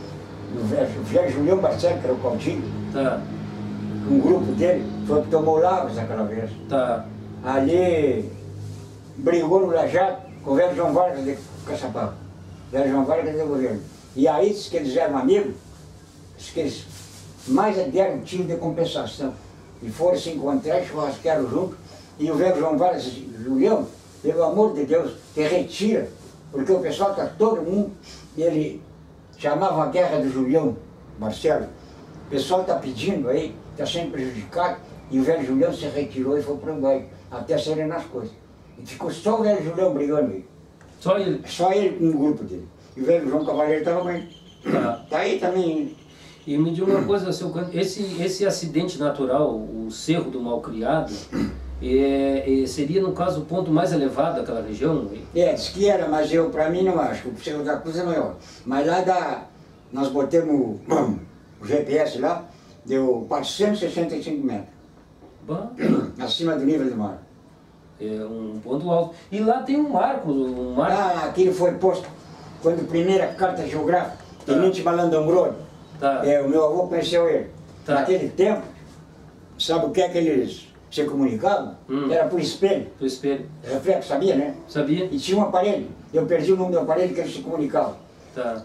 O velho Julião Barcelo, que era o Coutinho, tá, um grupo dele, foi que tomou Lavras aquela vez. Tá. Ali brigou no Lajado com o velho João Vargas de Caçapava. O velho João Vargas do governo. E aí disse que eles eram amigos, disse que eles mais deram um tiro de compensação. E foram se encontrar e churrasquearam juntos. E o velho João Vargas disse, Julião, pelo amor de Deus, te retira, porque o pessoal está todo mundo, ele chamava a guerra do Julião, Marcelo, o pessoal está pedindo aí, está sendo prejudicado, e o velho Julião se retirou e foi para o banho, até serenar as coisas. E ficou só o velho Julião brigando aí. Só ele? Só ele com o grupo dele. E o velho João Cavaleiro estava bem. Tá aí também. E me diga uma coisa, seu Cândido, esse acidente natural, o Cerro do Malcriado, seria, no caso, o ponto mais elevado daquela região? Diz que era, mas eu, para mim, não acho. O Cerro da Cruz é maior. Mas lá nós botamos o GPS lá, deu 465 metros. Bah. Acima do nível do mar. É um ponto alto. E lá tem um marco. Aquilo foi posto quando a primeira carta geográfica, Tenente Malandambrone. O meu avô conheceu ele. Naquele tempo, sabe o que é que eles se comunicavam? Era por espelho. Por espelho. Reflexo, sabia, né? Sabia. E tinha um aparelho. Eu perdi o nome do aparelho que eles se comunicavam. Tá.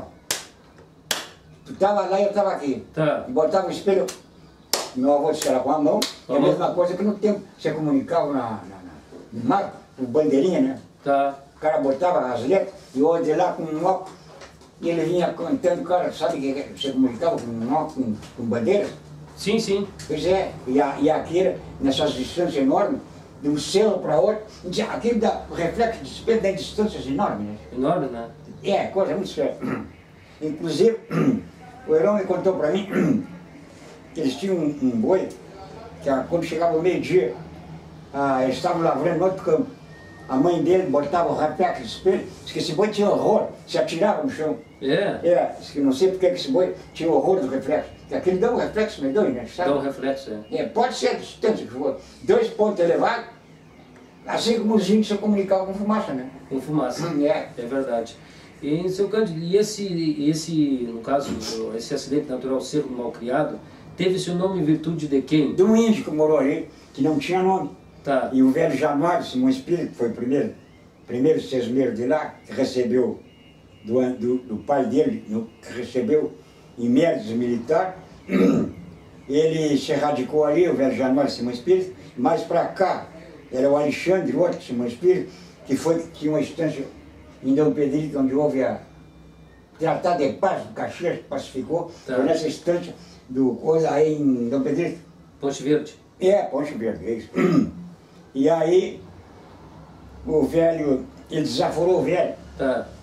Tu estava lá e eu estava aqui. Tá. E botava o espelho. Meu avô disse que era com a mão. É a mesma coisa que no tempo se comunicava no mar, com bandeirinha, né? Tá. O cara botava as letras e eu de lá com um óculos. E ele vinha cantando, cara, sabe que você comunicava com um óculos, com bandeiras? Sim, sim. Pois é, e aqui, nessas distâncias enormes, de um céu para outro, aquilo dá o reflexo de espelho dá distâncias enormes, né? Enorme, né? Coisa muito séria. Inclusive, o Heron me contou para mim que eles tinham um boi, que quando chegava o meio-dia, eles estavam lavrando no outro campo. A mãe dele botava o reflexo de espelho, disse que esse boi tinha horror, se atirava no chão. Disse que não sei porque que esse boi tinha horror do reflexo. Que aquele dá um reflexo medonho, né? Sabe? Dá um reflexo, pode ser a distância que for. 2 pontos elevados, assim como os índios se comunicavam com fumaça, né? Com fumaça. É verdade. E, seu Cândido, no caso, esse acidente natural Cerro do Malcriado, teve seu nome em virtude de quem? De um índio que morou ali, que não tinha nome. Tá. E o velho Januário Simão Espírito, que foi o primeiro sesmeiro de lá, que recebeu do pai dele, que recebeu em méritos militares, ele se radicou ali, o velho Januário Simão Espírito, mais para cá era o Alexandre, outro Simão Espírito, que tinha uma estância em Dom Pedrito, onde houve a Tratado de Paz, do Caxias, que pacificou, foi nessa estância aí em Dom Pedrito. Ponte Verde. Ponte Verde, é isso. E aí, o velho, ele desaforou o velho.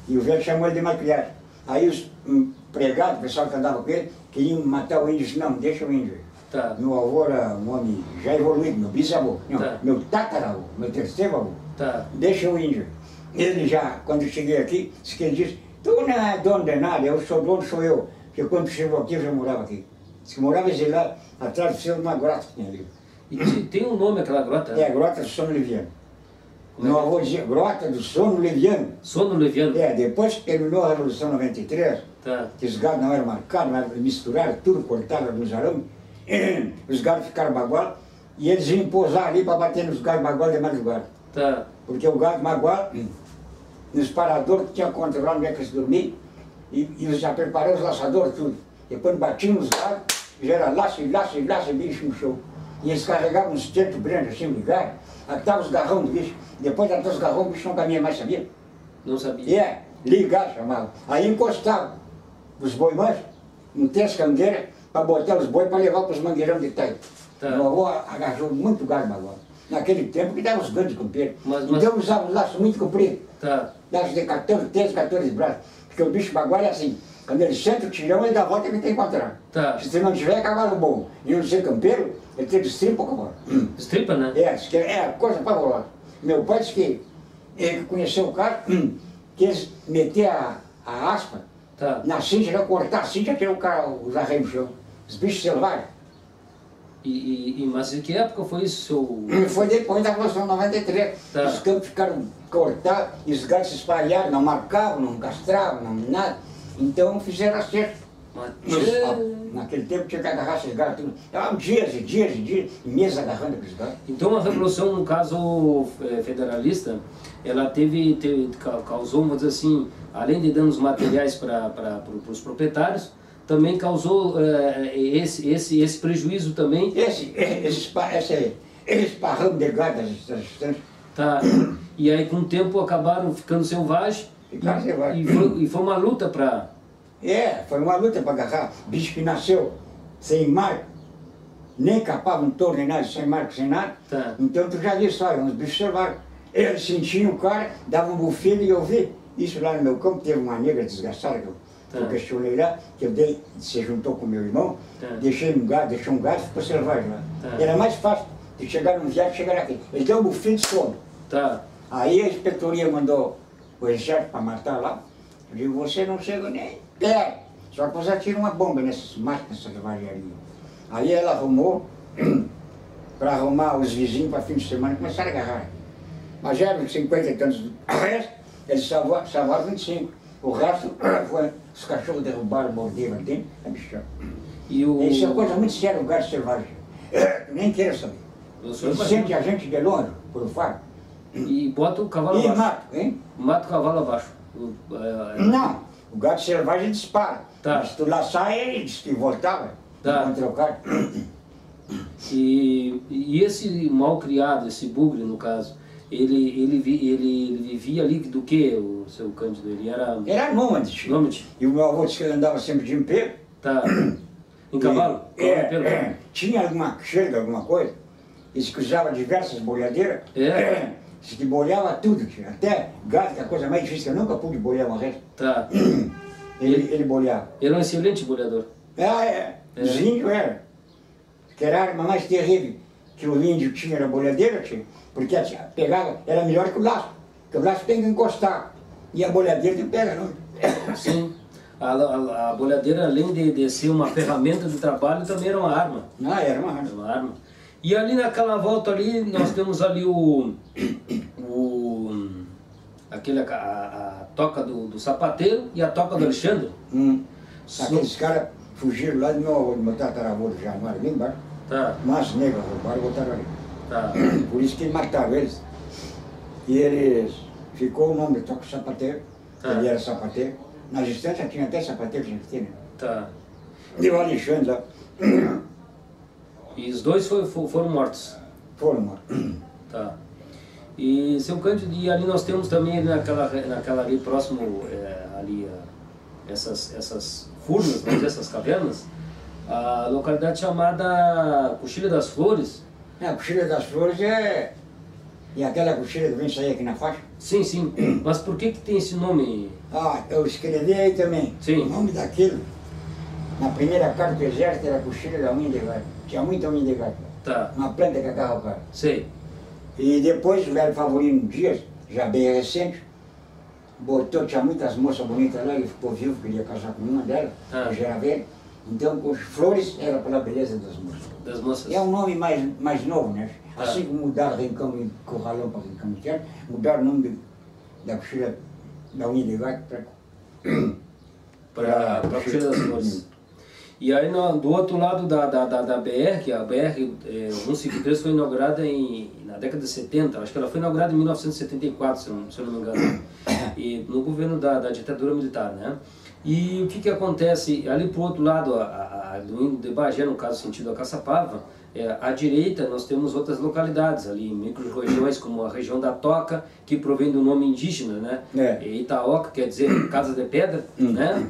E o velho chamou ele de maquilhagem. Aí os empregados, o pessoal que andava com ele, queriam matar o índio. Disse, não, deixa o índio. Tá. Meu avô era um homem já evoluído, meu bisavô. Não, Tá. meu tataravô, meu terceiro avô. Tá. Deixa o índio. Ele já, quando eu cheguei aqui, disse que ele disse, tu não é dono de nada, eu sou dono, sou eu. Porque quando chegou aqui, eu já morava aqui. Disse que morava exilado, atrás do seu, numa grota que tinha ali. E tem um nome aquela grota? É a Grota do Sono Leviano. Meu avô dizia Grota do Sono Leviano. Sono Leviano? É, depois que terminou a Revolução 93, tá. que os gados não eram marcados, mas misturaram tudo, cortaram nos arames, os gados ficaram bagual, e eles iam pousar ali para bater nos gados bagual de madrugada. Tá. Porque o gado bagual, nos paradores que tinha controlado onde é que eles dormiam, e eles já prepararam os laçadores, tudo. E quando batiam nos gados, já era laço, bicho no chão. E eles carregavam uns tentos grandes assim, ligados, até os garrão do bicho. Depois até os garrão, o bicho não caminha mais, sabia? Não sabia? É, ligado, chamava. Aí encostava os boi mansos, não tem as candeiras, para botar os boi para levar para os mangueirão de Itaí. Tá. Meu avô agarrou muito gado agora. Naquele tempo que dava os grandes campeiros. Mas... Então usava um laço muito comprido. Tá. Laço de 14 braços. Porque o bicho bagual é assim. Quando ele senta o tirão, ele dá a volta e ele tem que encontrar. Tá. Se não tiver cavalo bom e não ser campeiro, ele tem destripa o cavalo. Destripa, né? É coisa pavorosa. Meu pai disse que ele conheceu o cara, que eles metiam a aspa tá. na cincha, já cortar a cincha, tirar o cara, os arreios no chão. Os bichos selvagens. Mas em que época foi isso, seu... Foi depois da Revolução 93. Tá. Os campos ficaram cortados e os gatos se espalharam, não marcavam, não castravam, não nada. Então fizeram acerto. Naquele tempo tinha que agarrar esses gatos tudo. Estavam dias e dias, e meses agarrando aqueles gatos. Então a Revolução, no caso federalista, ela causou, vamos dizer assim, além de danos materiais para os proprietários, também causou esse prejuízo também. Esse esparramo de gado das estantes. Tá. E aí com o tempo acabaram ficando selvagens. E foi uma luta para... foi uma luta para agarrar. Bicho que nasceu sem marco, nem capava um touro, nem nada, sem marco, sem nada. Tá. Então tu já viu só, uns bichos selvagens. Eles sentiam o cara, davam um bufilho e eu vi. Isso lá no meu campo, teve uma negra desgastada que eu questionei lá, que eu dei, se juntou com meu irmão, deixei um gado, ficou selvagem lá. Era mais fácil de chegar num viagem, chegar aqui. Ele deu um bufilho de sono. Aí a inspetoria mandou o exército para matar lá. Eu digo, você não chega nem perto. Só que você tira uma bomba nessas máquinas, nessa selvageria. Aí ela arrumou, para arrumar os vizinhos para fim de semana, começaram a agarrar. Mas já eram 50 e tantos. O resto, eles salvaram 25. O resto, foi, os cachorros derrubaram, morderam dentro, é bichão. Isso é uma coisa muito séria, o gado selvagem. Nem quero saber. Ele sente a gente de longe, por o faro. E bota o cavalo abaixo. E mata, hein? Mata o cavalo abaixo. Não, o gado selvagem dispara. Tá. Mas tu lá sai, ele disse que voltava. Tá. Contra o cara. E esse mal criado, esse bugre no caso, ele vivia ali do que, o seu Cândido? Ele era nômade. Nômade. E o meu avô disse que ele andava sempre de pelo. Tá. Em cavalo? Tinha alguma chega, alguma coisa. Ele que usava diversas boiadeiras. Disse que boiava tudo, até gado, que é a coisa mais difícil, eu nunca pude boiar uma resta. Tá. Ele boiava. Ele era um excelente boiador. Os índios eram. Que era a arma mais terrível que o índio tinha, era a boiadeira, porque pegava, era melhor que o laço. Porque o laço tem que encostar. E a boiadeira tu pega, não? Sim. A boiadeira, além de ser uma ferramenta de trabalho, também era uma arma. Era uma arma. Era uma arma. E ali naquela volta ali, nós temos ali a toca do sapateiro e a toca do Alexandre. Aqueles caras fugiram lá do meu tataravô do Januário, ali embaixo. Tá. Mas negras roubaram e botaram ali. Tá. Por isso que mataram eles. E eles... Ficou o nome de toca sapateiro. Ele era sapateiro. Na distância tinha até sapateiro, tinha que ter, né? Tá. E o Alexandre lá. E os dois foram mortos? Foram mortos. Tá. E, seu Cândido, e ali nós temos também naquela ali próximo, essas furnas, vamos dizer, essas cavernas, a localidade chamada Coxilha das Flores. A Coxilha das Flores E aquela cocheira que vem sair aqui na faixa? Sim, sim. Mas por que tem esse nome? Ah, eu escrevi aí também. Sim. O nome daquilo, na primeira carta do exército, era cocheira da unha de gato. Tinha muita unha de gato. Tá. Uma planta que agarra o cara. Sei. E depois o velho Favorino Dias, já bem recente, botou, tinha muitas moças bonitas lá, ele ficou vivo, queria casar com uma delas, que já era velho. Então, os Flores era pela beleza das moças. Das moças. É um nome mais novo, né? Assim como mudaram Rincão e Corralão para Rincão de Terra, mudaram o nome da cocheira da unha de gato para Cocheira das Flores. E aí do outro lado da BR, que a BR 153 foi inaugurada na década de 70, acho que ela foi inaugurada em 1974, se eu não me engano, e no governo da ditadura militar, né? E o que acontece, ali pro outro lado, do indo de Bagé, no caso sentido a Caçapava, à direita nós temos outras localidades ali, micro-regiões como a região da Toca, que provém do nome indígena, né? Itaoca, quer dizer Casa de Pedra, né?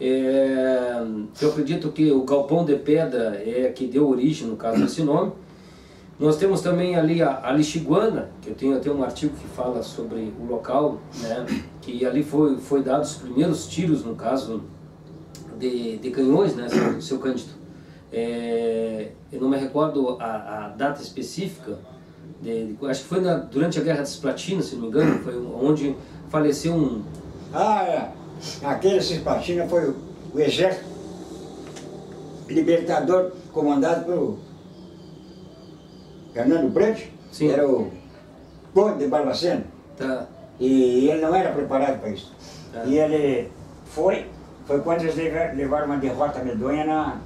Eu acredito que o Galpão de Pedra é que deu origem, no caso, desse nome. Nós temos também ali a Lixiguana, que eu tenho até um artigo que fala sobre o local, né? Que ali foi dado os primeiros tiros, no caso, de canhões, né? Seu Cândido. Eu não me recordo a data específica, acho que foi durante a Guerra das Platinas, se não me engano, foi onde faleceu um... Aquele Cisplatina foi o exército libertador comandado pelo Fernando Brandt, que era o conde de Barbacena. Tá. E ele não era preparado para isso. Tá. E ele foi quando eles levaram uma derrota medonha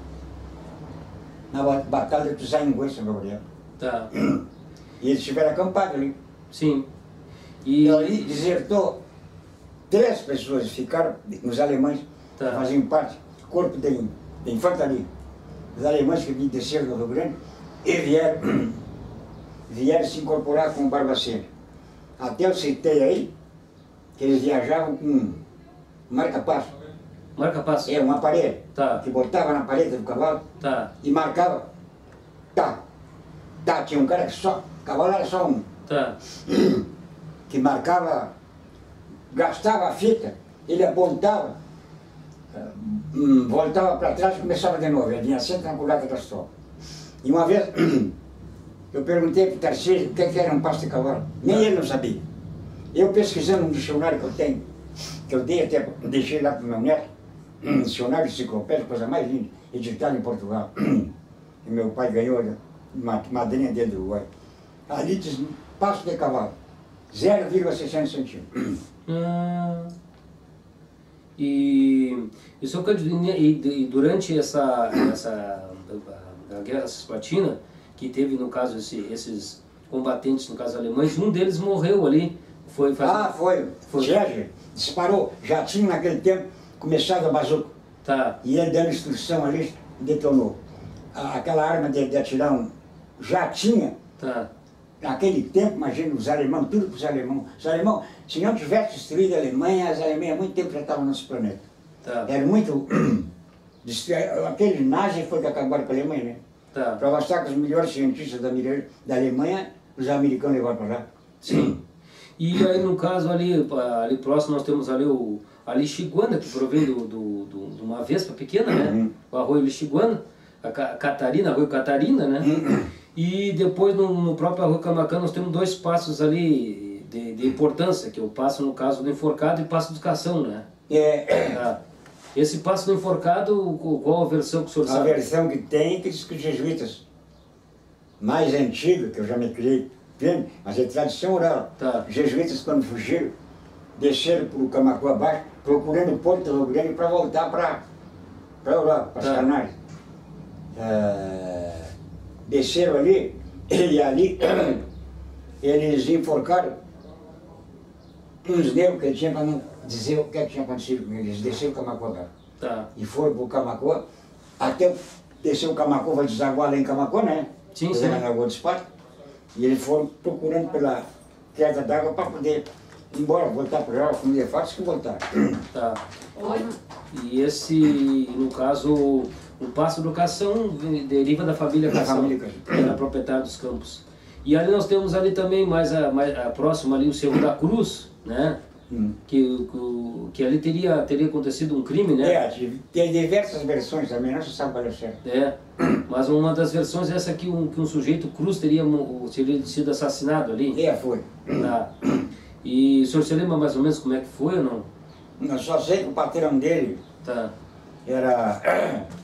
na Batalha de Tuzanguê, São Gabriel. Tá. E eles estiveram acampados ali. Sim. E ali desertou 3 pessoas, ficaram, os alemães, que faziam parte, corpo de infantaria. Os alemães que desceram do Rio Grande e vieram se incorporar com o Barbacena. Até eu citei aí que eles viajavam com marca-passo. Marca-passo? É, um aparelho que botava na parede do cavalo e marcava. Tinha um cara que o cavalo era só um. Que marcava, gastava a fita, ele apontava, voltava para trás e começava de novo. Ele vinha sempre na culata das tropas. E uma vez eu perguntei para o Tarcísio o que era um passo de cavalo. Nem ele não sabia. Eu pesquisando um dicionário que eu tenho, que eu dei até, deixei lá para o meu neto, um dicionário enciclopédico, coisa mais linda, editado em Portugal. E meu pai ganhou madrinha dele do Uruguai. Ali diz passo de cavalo, 0,60 centímetros. E seu Cândido, durante a Guerra Cisplatina, que teve, no caso, esses combatentes, no caso alemães, um deles morreu ali. Foi. Gerge disparou, já tinha naquele tempo começado a bazuca. E ele dando instrução ali, detonou. Aquela arma de atirar já tinha. Naquele tempo, imagina, os alemães, tudo para os alemães. Os alemães, se não tivesse destruído a Alemanha, as Alemanhas há muito tempo já estavam nesse planeta. Era muito... Aquele nazi foi que acabaram com a Alemanha, né? Para mostrar que os melhores cientistas da Alemanha, os americanos levaram para lá. Sim. E aí, no caso, ali próximo, nós temos ali a Lixiguana, que provém de uma vespa pequena, né? O arroio Lixiguana, a Catarina, arroio Catarina, né? E depois, no próprio arroio Camacã, nós temos 2 passos ali de importância, que é o passo, no caso, do Enforcado e o passo do Cação, né? Esse passo do Enforcado, qual a versão que o senhor sabe? A versão que tem, que diz que os jesuítas, mais antiga, que eu já me criei, mas é tradição oral. Os jesuítas, quando fugiram, desceram para o Camacuã abaixo, procurando o Porto do Rio Grande para voltar para a Europa, para as Canárias. Desceram ali, e ali eles enforcaram uns negros que tinham para não dizer o que tinha acontecido com eles. Eles desceram o Camacuã abaixo. E foram para o Camacuã, até descer o Camacuã, vai desaguar lá em Camacuã, né? Sim. Na Lagoa do Esparta. E eles foram procurando pela queda d'água para poder ir embora, voltar para lá, como de fato, que voltaram. E esse, no caso, o passo do Cação deriva da família Cação, que era proprietário dos campos. E ali nós temos ali também, mais próximo ali, o Cerro da Cruz, né? Que ali teria acontecido um crime, né? Tem diversas versões também, não se sabe qual é o certo. Mas uma das versões é essa que um sujeito Cruz teria sido assassinado ali. Foi. Tá. E o senhor se lembra mais ou menos como é que foi ou não? Eu só sei que o patrão dele era...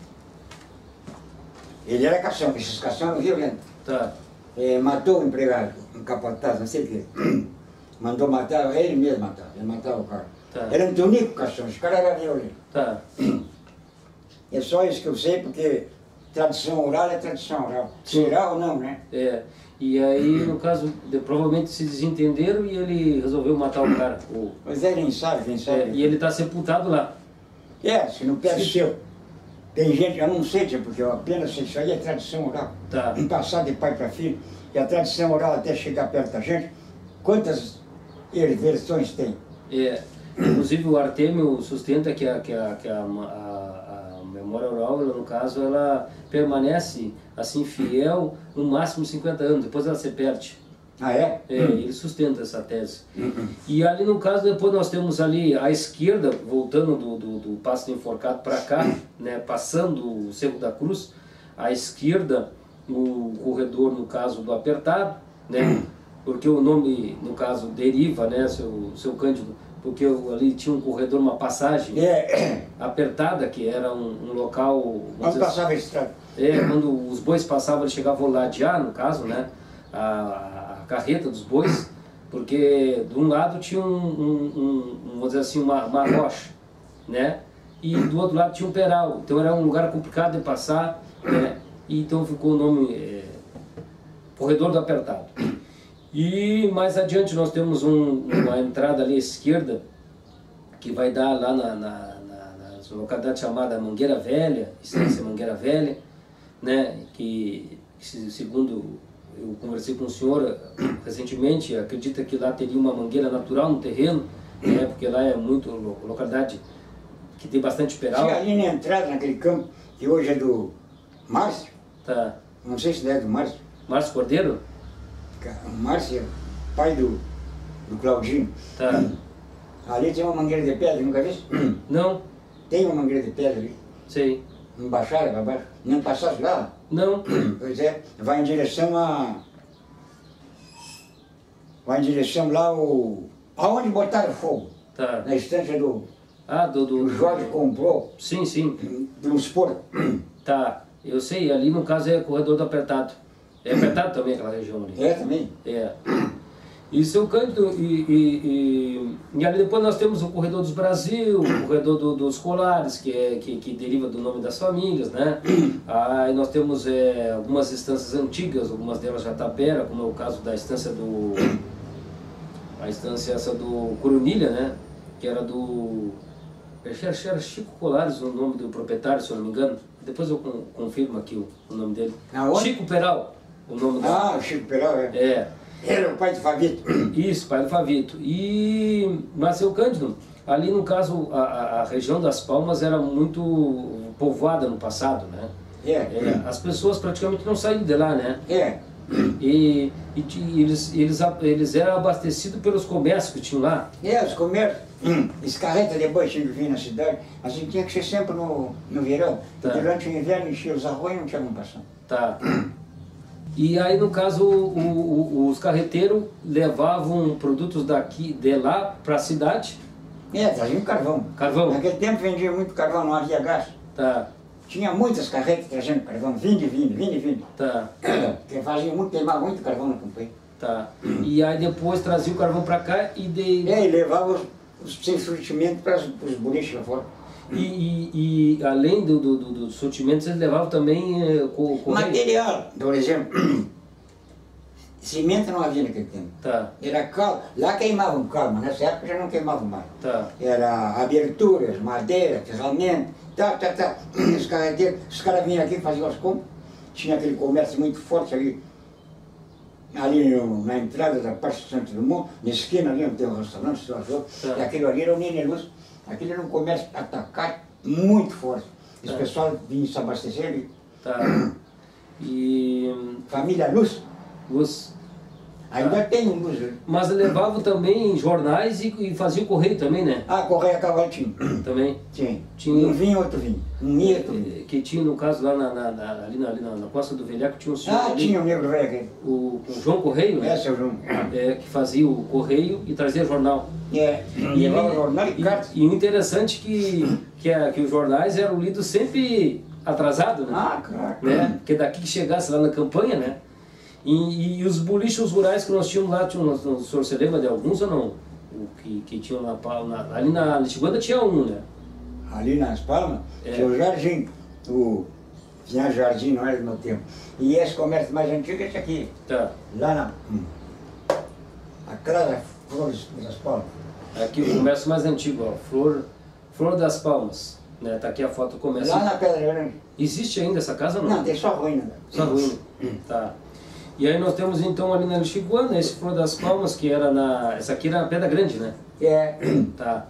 Ele era cação, esses cação eram violentos. Tá. Matou o empregado, um capataz, não sei o quê. Mandou matar, ele mesmo matava, ele matava o cara. Tá. Era um tunico cação, esse cara era violento. Tá. É só isso que eu sei, porque tradição oral é tradição oral. Será ou não, né? E aí, no caso, provavelmente se desentenderam e ele resolveu matar o cara. Pois é, quem sabe. E ele está sepultado lá. Se não pede seu. Tem gente, eu não sei, porque eu apenas sei, isso aí é tradição oral. Tá. Passar de pai para filho, e a tradição oral até chegar perto da gente, quantas versões tem? Inclusive o Artemio sustenta que a memória oral, no caso, ela permanece assim fiel no máximo 50 anos, depois ela se perde. Ele sustenta essa tese. E ali no caso, depois nós temos ali à esquerda, voltando do Passo do Enforcado para cá, né, passando o Cerro da Cruz, à esquerda, o corredor, no caso, do Apertado, né, porque o nome, no caso, deriva, né, seu Cândido, porque ali tinha um corredor, uma passagem apertada, que era um local... Onde passava a estrada. Quando os bois passavam, eles chegavam a ladear, no caso, né, a carreta dos bois, porque de um lado tinha vamos dizer assim, uma rocha, né, e do outro lado tinha um peral, então era um lugar complicado de passar, né, e então ficou o nome Corredor do Apertado. E mais adiante nós temos uma entrada ali à esquerda, que vai dar lá na localidade chamada Mangueira Velha, Estância Mangueira Velha, né, que segundo eu conversei com o senhor recentemente, acredita que lá teria uma mangueira natural no terreno, né, porque lá é muito localidade que tem bastante peral. Tinha ali na entrada, naquele campo, que hoje é do Márcio. Tá. Não sei se é do Márcio. Márcio Cordeiro? O Márcio, pai do Claudinho. Tá. Ali tem uma mangueira de pedra, nunca viu? Não. Tem uma mangueira de pedra ali. Sei. Não baixaram para baixo? Não passasse lá? Não. Pois é, vai em direção vai em direção lá aonde botaram fogo. Tá. Na estância do... O Jorge comprou. Sim, sim. De uns porcos. Tá. Eu sei, ali no caso é Corredor do Apertado. É apertado também aquela região ali. Também. E seu Cândido, e ali depois nós temos o Corredor dos Brasil, o Corredor dos Colares, que deriva do nome das famílias, né? Aí nós temos algumas estâncias antigas, algumas delas já tapera, como é o caso da estância do Coronilha, né? Que era do... Era Chico Colares o nome do proprietário, se eu não me engano. Depois eu confirmo aqui o nome dele. Chico Peral, o nome dele. O Chico Peral, Era o pai do Favito. Isso, pai do Favito. Mas, seu Cândido, ali no caso, a região das Palmas era muito povoada no passado, né? As pessoas praticamente não saíam de lá, né? E eles eram abastecidos pelos comércios que tinham lá. Os comércios. As carretas de boi tinham que vir na cidade. A gente tinha que ser sempre no verão. Porque durante o inverno enchia os arroz e não tinha como passar. Tá. E aí, no caso, os carreteiros levavam produtos de lá para a cidade? Traziam carvão. Carvão? Naquele tempo vendia muito carvão, não havia gás. Tá. Tinha muitas carretas trazendo carvão, vindo. Tá. Porque fazia muito, queimava muito carvão na campanha. Tá. E aí depois trazia o carvão para cá e... E levava os sem sortimento para os boliches lá fora. E além dos sortimentos, eles levavam também material, por exemplo. Cimento não havia naquele tempo. Tá. Era cal, lá queimavam cal, mas nessa época já não queimavam mais. Tá. Era aberturas, madeira, ferramenta, Os carreteiros, os caras vinham aqui faziam as compras. Tinha aquele comércio muito forte ali na entrada da Praça de Santo Dumont, na esquina ali onde tem um restaurante, e aquele ali era o Nene Luz. Aquele era um comércio atacado muito forte. Esse pessoal vinha se abastecer ali. Tá. Família Luz. Ainda tem um museu. Mas levavam também jornais e faziam correio também, né? Ah, correio a cavalo tinha. Também? Tinha. Um vinho, outro vinho. Um ia, outro vinho. Que tinha, no caso, lá ali na Costa do Velhaco, tinha um senhor ali, tinha um negro velho aqui. o João Correio, né? Seu João. Que fazia o correio e trazia jornal. Levava jornal e cartas. E o interessante que os jornais eram lidos sempre atrasados, né? Claro. Né? Porque daqui que chegasse lá na campanha, né? E os bolichos rurais que nós tínhamos lá, o senhor se lembra de alguns ou não? O que tinham ali na Litiguanda tinha um, né? Ali nas Palmas, tinha o Jardim. Tinha Jardim, não era do meu tempo. E esse comércio mais antigo é esse aqui. Tá. Lá na... A Clara Flores das Palmas. Aqui o comércio mais antigo, ó, Flor das Palmas. Né? Tá aqui a foto do comércio. Lá na Pedra Grande. Existe ainda essa casa ou não? Não, tem só ruína. Só ruína. Tá. E aí nós temos então ali na Lixiguana, esse Flor das Palmas, que era essa aqui era a Pedra Grande, né? Tá.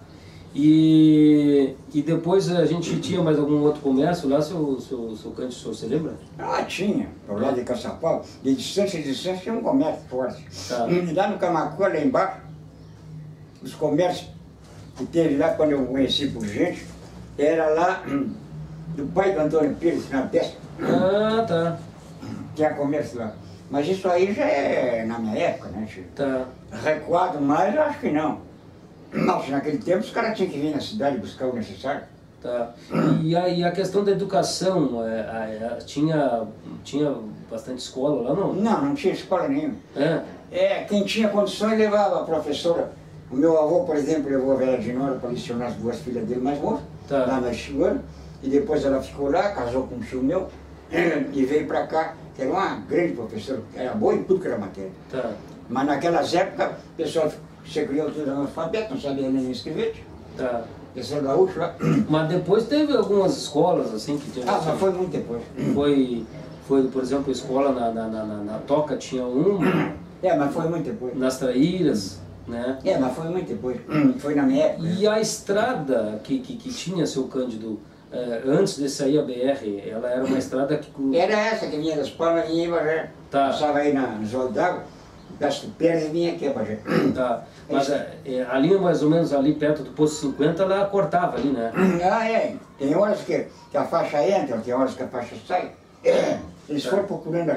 E depois a gente tinha mais algum outro comércio lá, seu Cândido, o senhor se lembra? Tinha, por lá de Caçapau, de distância em distância tinha um comércio forte. Tá. E lá no Camacuã, lá embaixo, os comércios que teve lá quando eu conheci por gente, era lá do pai do Antônio Pires, na Pesca. Tá. Tinha comércio lá. Mas isso aí já é na minha época, né, Chico? Tá. Recuado mais, eu acho que não. Nossa, naquele tempo os caras tinham que vir na cidade buscar o necessário. Tá. E a questão da educação, tinha bastante escola lá, não? Não tinha escola nenhuma. Quem tinha condições levava a professora. O meu avô, por exemplo, levou a Vera de Nora para lecionar as duas filhas dele mais moças, lá na Chiguana, e depois ela ficou lá, casou com um tio meu, e veio para cá, que era uma grande professora, era boa em tudo que era matéria. Tá. Mas naquelas épocas, o pessoal se criou tudo analfabeto, não sabia nem escrever. Tá. Pessoal gaúcho lá. Mas depois teve algumas escolas assim que tinha. Mas foi muito depois. Foi, por exemplo, a escola na Toca tinha uma. Mas foi muito depois. Nas Traíras, né? Mas foi muito depois. Foi na minha época. E a estrada que tinha, seu Cândido, antes de sair a BR, ela era uma estrada que... Era essa que vinha das Palmas e vinha em Bagé. Tá. Passava aí nos olhos d'água, das Tupéras e vinha aqui a Bagé. Tá. Mas ali, mais ou menos ali perto do posto 50, ela cortava ali, né? Tem horas que a faixa entra, tem horas que a faixa sai. Eles foram procurando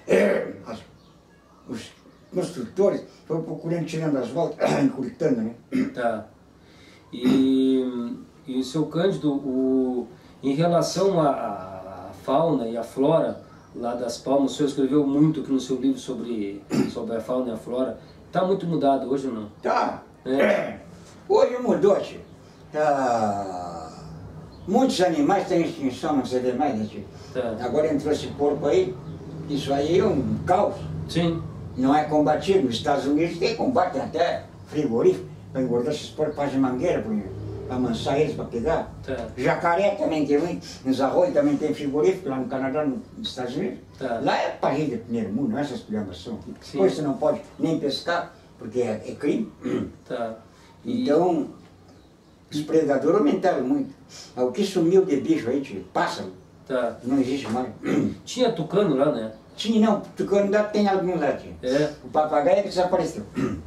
os construtores foram procurando, tirando as voltas, encurtando, né? Tá. E o seu Cândido, em relação à fauna e à flora lá das Palmas, o senhor escreveu muito aqui no seu livro sobre a fauna e a flora. Está muito mudado hoje ou não? Tá. Hoje mudou, tio. Muitos animais têm extinção, não se vê mais, né, tio? Tá. Agora entrou esse porco aí, isso aí é um caos. Sim. Não é combatido. Nos Estados Unidos tem combate, até frigorífico, para engordar esses porcos, fazem mangueira para amansar eles, para pegar. Tá. Jacaré também tem muito, nos arroios também tem frigorífico, lá no Canadá, nos Estados Unidos. Tá. Lá é país de primeiro mundo, não é essas programações. Depois você não pode nem pescar, porque é crime. Tá. Então, os predadores aumentaram muito. O que sumiu de bicho aí, tio, pássaro, não existe mais. Tinha tucano lá, né? Tinha, não, tucano ainda tem algum lá, tio. O papagaio desapareceu.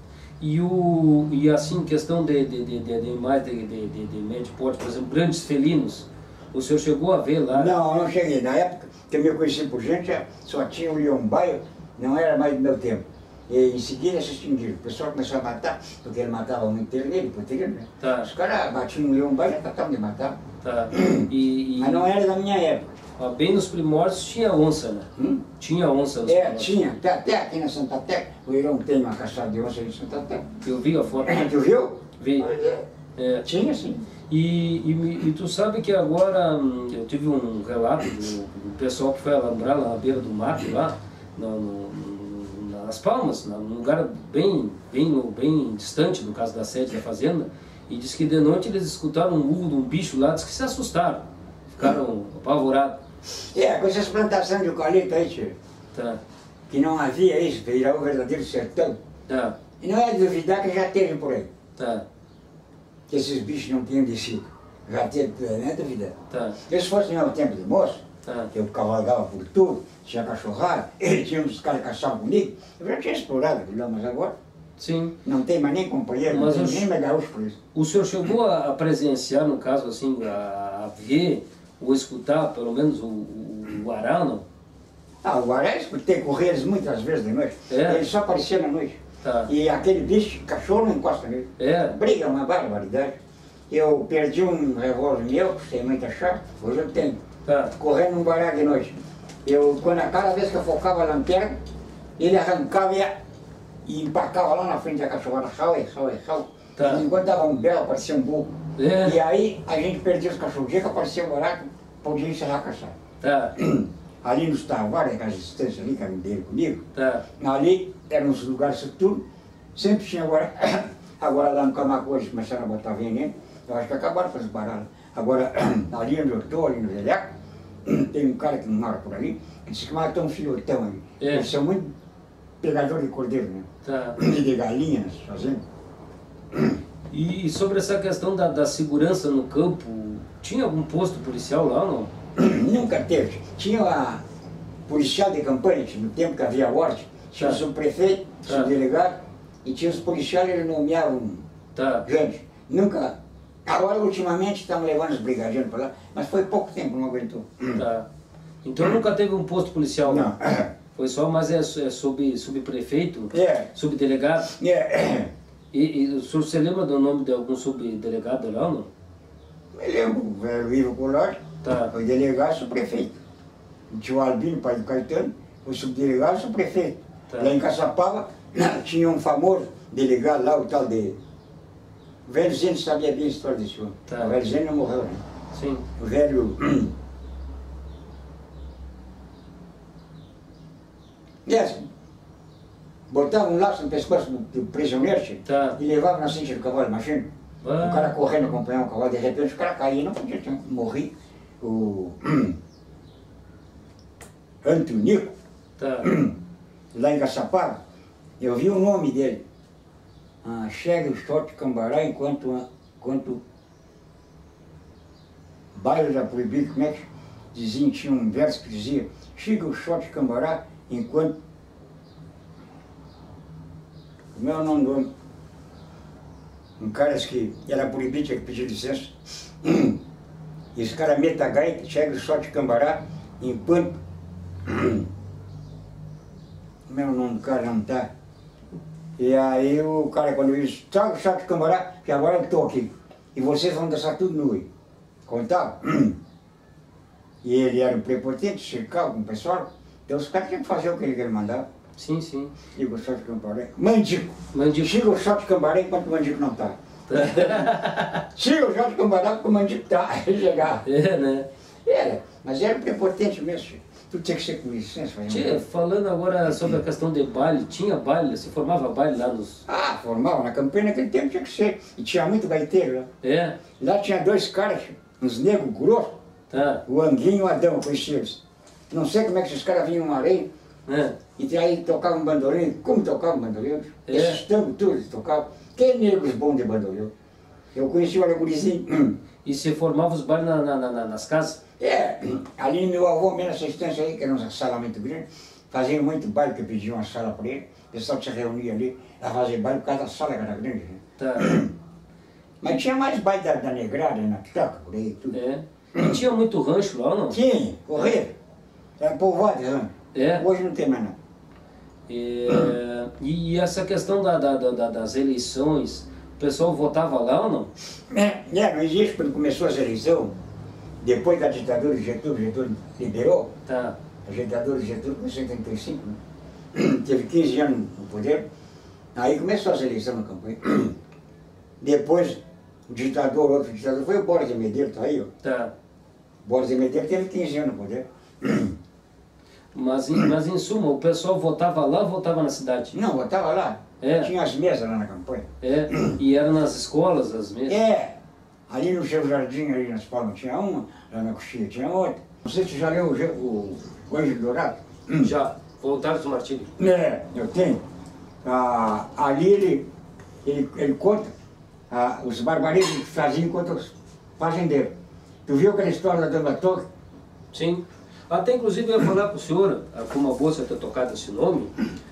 E assim, questão de animais de médio porte, por exemplo, grandes felinos, o senhor chegou a ver lá? Não cheguei. Na época que eu me conheci por gente, só tinha o leão-baio, não era mais do meu tempo. E em seguida se extinguiram. O pessoal começou a matar, porque ele matava muito terneiro, né? Tá. Os caras batiam um leão-baio e já tratavam de matar. Tá. Mas não era da minha época. Bem nos primórdios tinha onça, né? Tinha onça nos primórdios. Tinha. Até aqui na Santa Teca, o Irão tem uma caçada de onça em Santa Teca. Eu vi a foto. Tu viu? Vi. Tinha, sim. E tu sabe que agora eu tive um relato do pessoal que foi alambrar lá na beira do mato, lá nas Palmas, num lugar bem distante do caso da sede da fazenda, e diz que de noite eles escutaram um urro de um bicho lá, diz que se assustaram, ficaram apavorados. Com essas plantações de eucalipto aí, tio, que não havia isso, virou o verdadeiro sertão. E não é duvidar que já teve por aí. Que esses bichos não tinham descido. Já teve, não é duvidar. Se fosse no meu tempo de moço, Eu cavalgava por tudo, tinha cachorrada, tinha uns caras que caçavam comigo. Eu já tinha explorado aquilo lá, mas agora sim. Não tem mais nem companheiro, mas não tem nem mais gaúcho por isso. O senhor chegou a presenciar, no caso assim, a ver ou escutar pelo menos o Ará, não? O Ará eu escutei correr eles muitas vezes de noite. Ele só aparecia na noite. E aquele bicho, cachorro não encosta nele. Briga, uma barbaridade. Eu perdi um revólver meu, sem muita chave, hoje eu tenho. Correndo num baralho de noite. Cada vez que eu focava a lanterna, ele arrancava e empacava lá na frente da cachorrada, rau. Enquanto dava um belo, aparecia um burro. E aí a gente perdia os cachorros. Que aparecia um buraco, podia encerrar a caçada. Ali nos Tavares, aquelas distâncias ali, que eram dele comigo, ali eram uns lugares tudo, sempre tinha agora. Agora lá no Camacuã eles começaram a botar veneno, eu acho que acabaram com as baratas. Agora, ali onde eu estou, ali no Velhaco, tem um cara que mora por ali, que disse que matou um filhotão ali. Eles são muito pegadores de cordeiro, né? E de galinha nas fazendas. E sobre essa questão da segurança no campo, tinha algum posto policial lá ou não? Nunca teve. Tinha a policial de campanha, no tempo que havia ordem, tinha o subprefeito, o subdelegado, e tinha os policiais, eles nomeavam gente. Nunca. Agora, ultimamente, estamos levando os brigadeiros para lá, mas foi pouco tempo, não aguentou. Então nunca teve um posto policial? Não. Foi só, mas é subprefeito? Subdelegado? E o senhor se lembra do nome de algum subdelegado lá ou não? Me lembro, o velho Ivo Colar, foi delegado, subprefeito. O tio Albino, pai do Caetano, foi subdelegado, subprefeito. Lá em Caçapava, tinha um famoso delegado lá, o tal de... O velho Zeno sabia bem a história desse homem. O velho Zeno não morreu, né? Sim. O velho... Botava um laço no pescoço do prisioneiro e levava na cincha do cavalo, imagina. O cara correndo, acompanhava o cavalo, de repente o cara caía, não podia morrer. O Antonico, lá em Caçapava, eu vi o nome dele. Chega o shot Cambará enquanto baile da proibido, como é que dizia, tinha um verso que dizia, chega o shot Cambará enquanto... Como é o nome do homem? Um cara que era proibido, tinha que pedir licença. E esse cara meta a gaita, chega o shot Cambará enquanto... Como é o nome do cara? Não tá. E aí o cara, quando disse, traga o shot Cambará, que agora eu estou aqui. E vocês vão dançar tudo nu aí. Contava? E ele era um prepotente, cercava com o pessoal. Então os caras tinham que fazer o que ele mandava. Sim, sim. Chega o shot Cambará. Mandico. Chega o shot Cambará enquanto o Mandico não está. Chega o shot Cambará porque o Mandico está. Aí chegava. Né? Era, mas era prepotente mesmo. Tudo tinha que ser com licença. Falando agora sobre a questão de baile, tinha baile? Se formava baile lá nos... Formava. Na campanha naquele tempo tinha que ser. E tinha muito gaiteiro lá. Lá tinha dois caras, uns negros grossos. O Anguinho e o Adão, conhecidos. Não sei como é que esses caras vinham no areia. E aí tocavam bandolim. Como tocavam bandolim? Esses tangos todos tocavam. Que negros bons de bandolim. Eu conheci o Alegurizinho. E se formava os bailes nas casas? Ali meu avô, mesmo nessa instância aí, que era uma sala muito grande, fazia muito baile, que pediam uma sala para ele, o pessoal se reunia ali a fazer baile por causa da sala que era grande. Mas tinha mais baile da negrada, na toca, por aí, tudo. E tinha muito rancho lá ou não? Tinha, correr. Era povoado de rancho. Hoje não tem mais nada. E essa questão das eleições, o pessoal votava lá ou não? Não existe, quando começou as eleições, depois da ditadura de Getúlio liberou, a ditadura de Getúlio começou em 1935, né? Teve 15 anos no poder, aí começou as eleições na campanha. Depois, outro ditador, foi o Borges de Medeiros, tá aí, ó. Borges de Medeiros teve 15 anos no poder. Mas em suma, o pessoal votava lá ou votava na cidade? Não, votava lá. Tinha as mesas lá na campanha. E eram nas escolas as mesas? Ali no seu jardim, ali nas Palmas tinha uma, lá na Coxilha tinha outra. Não sei se você já leu o Anjo Dourado? Já. Voluntários do Martírio. Eu tenho. Ali ele conta os barbarismos que faziam contra os fazendeiros. Tu viu aquela história da Dona Torre? Sim. Até inclusive eu ia falar para o senhor, foi uma boa você ter tocado esse nome,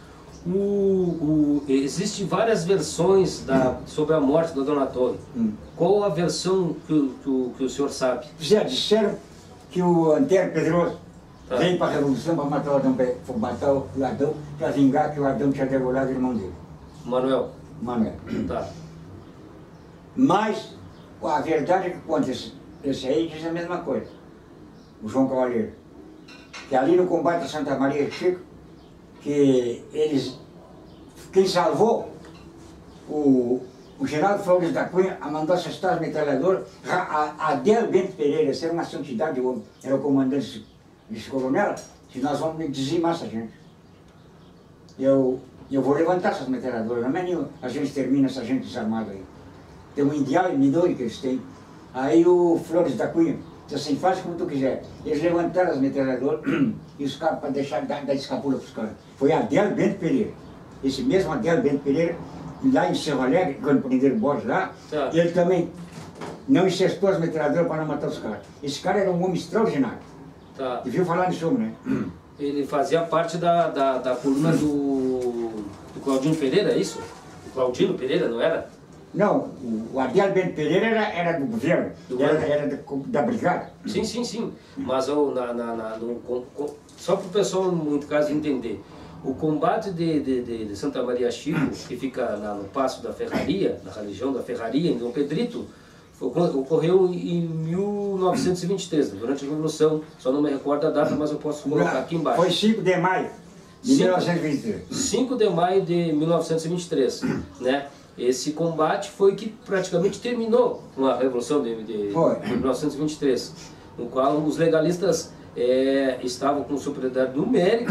existe várias versões sobre a morte da Dona Tônia. Qual a versão que o senhor sabe? Já disseram que o Antero Pedroso veio para a Revolução para matar o Adão, para vingar que o Adão tinha degolado o irmão dele. Manuel. Tá. Mas a verdade é que conta esse aí diz a mesma coisa, o João Cavaleiro. Que ali no combate a Santa Maria de Chico, que quem salvou o Geraldo Flores da Cunha mandou assestar os metralhadores, a Adel Bento Pereira, essa era uma santidade de homem, era o comandante desse coronel, que nós vamos dizimar essa gente. Eu vou levantar essas metralhadoras, não é nem a gente termina essa gente desarmada aí. Tem um ideal e midori que eles têm. Aí o Flores da Cunha disse assim, faz como tu quiser. Eles levantaram as metralhadoras e os caras para deixar dar escapula para os caras. Foi Adel Bento Pereira. Esse mesmo Adel Bento Pereira, lá em Cerro Alegre, quando prenderam o Borges lá, ele também não incestou as metralhadoras para não matar os caras. Esse cara era um homem extraordinário. Tá. E viu falar nisso, né? Ele fazia parte da coluna do Claudino Pereira, é isso? Do Claudino Pereira, não era? Não, o Adel Bento Pereira era do governo, era da brigada. Sim. Mas só para o pessoal, no muito caso, entender. O combate de Santa Maria Chico, que fica no Passo da Ferraria, na região da Ferraria, em Dom Pedrito, ocorreu em 1923, durante a Revolução. Só não me recordo a data, mas eu posso colocar aqui embaixo. Foi 5 de maio de 1923. 5 de maio de 1923, né? Esse combate foi que praticamente terminou com a Revolução de 1923, no qual os legalistas estavam com superioridade numérica,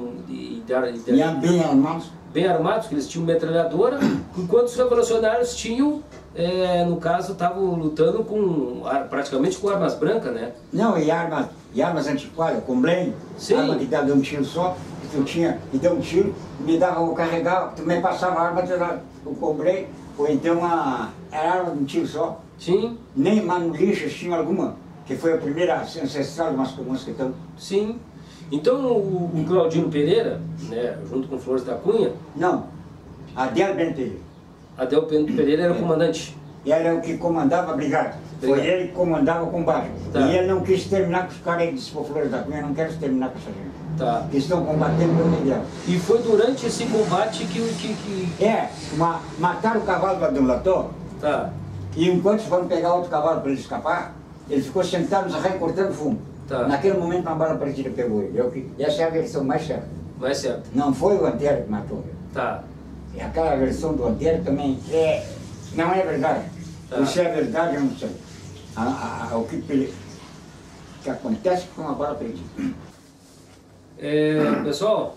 bem armados, que eles tinham metralhadora, enquanto os revolucionários tinham, no caso, estavam lutando praticamente com armas brancas, né? Não, e armas antiquadas, com blend, arma que dava um tiro só, que tu tinha, e deu um tiro, me dava, eu carregava, tu me passava a arma, eu comprei, ou então era arma de um tiro só. Sim. Nem manolixas tinha alguma, que foi a primeira ancestral de mosquetão. Sim. Então o Claudino Pereira, né, junto com Flores da Cunha... Não, Adel Bento Pereira. Adel Bento Pereira era o comandante. E era o que comandava a brigada. Foi ele que comandava o combate. Tá. E ele não quis terminar com os caras, ele disse para Flores da Cunha, não quero terminar com essa gente. Tá. Que estão combatendo pelo ideal. E foi durante esse combate que... mataram o cavalo do Adão Lató. Tá. E enquanto foram pegar outro cavalo para ele escapar, ele ficou sentado nos arranhos cortando fumo. Tá. Naquele momento uma bala perdida pegou ele. Essa é a versão mais certa. Mais certa. Não foi o Antero que matou ele. Tá. E aquela versão do Antero também não é verdade. Tá. Se é verdade, eu não sei. O que acontece com uma bala perdida. Pessoal,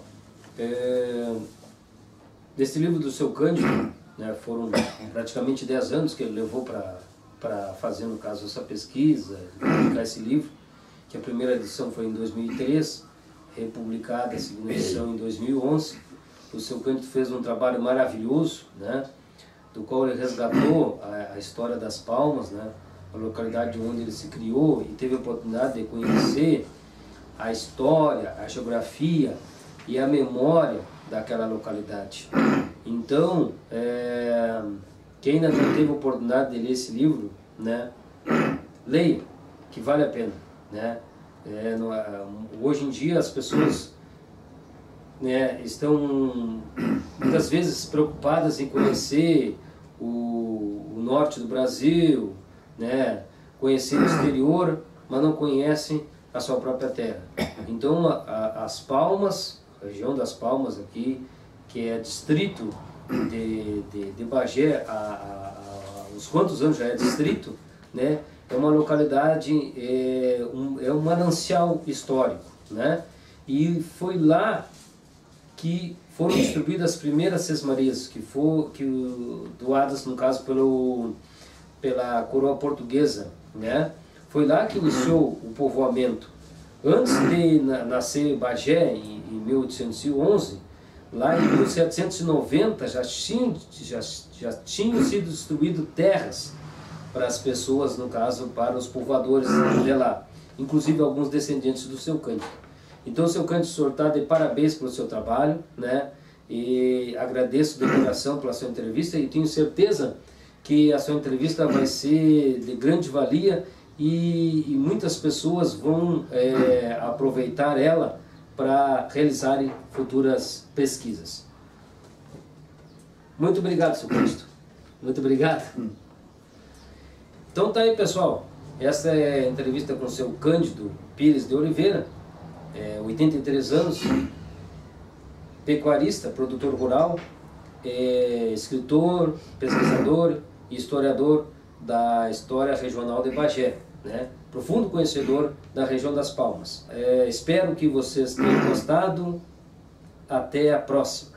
desse livro do seu Cândido, né, foram praticamente 10 anos que ele levou para fazer, no caso, essa pesquisa, publicar esse livro, que a primeira edição foi em 2003, republicada a segunda edição em 2011. O seu Cândido fez um trabalho maravilhoso, né, do qual ele resgatou a história das Palmas, né, a localidade onde ele se criou, e teve a oportunidade de conhecer a história, a geografia e a memória daquela localidade. Então, quem ainda não teve a oportunidade de ler esse livro, né, leia, que vale a pena, né? Hoje em dia as pessoas, né, estão muitas vezes preocupadas em conhecer o norte do Brasil, né, conhecer o exterior, mas não conhecem a sua própria terra. Então as Palmas, a região das Palmas aqui, que é distrito de Bagé, uns quantos anos já é distrito, né? É uma localidade, é um manancial histórico, né? E foi lá que foram distribuídas as primeiras sesmarias, doadas, no caso, pela coroa portuguesa, né? Foi lá que iniciou o povoamento. Antes de nascer Bagé, em 1811, lá em 1790 já tinham sido distribuídas terras para as pessoas, no caso, para os povoadores de lá. inclusive alguns descendentes do seu Cândido. Então, seu Cândido, o senhor está de parabéns pelo seu trabalho, né? E agradeço de coração pela sua entrevista e tenho certeza que a sua entrevista vai ser de grande valia e muitas pessoas vão aproveitar ela para realizarem futuras pesquisas. Muito obrigado, seu Cândido. Muito obrigado. Então tá aí, pessoal. Essa é a entrevista com o seu Cândido Pires de Oliveira, 83 anos, pecuarista, produtor rural, escritor, pesquisador e historiador da história regional de Bagé, né? Profundo conhecedor da região das Palmas. Espero que vocês tenham gostado. Até a próxima.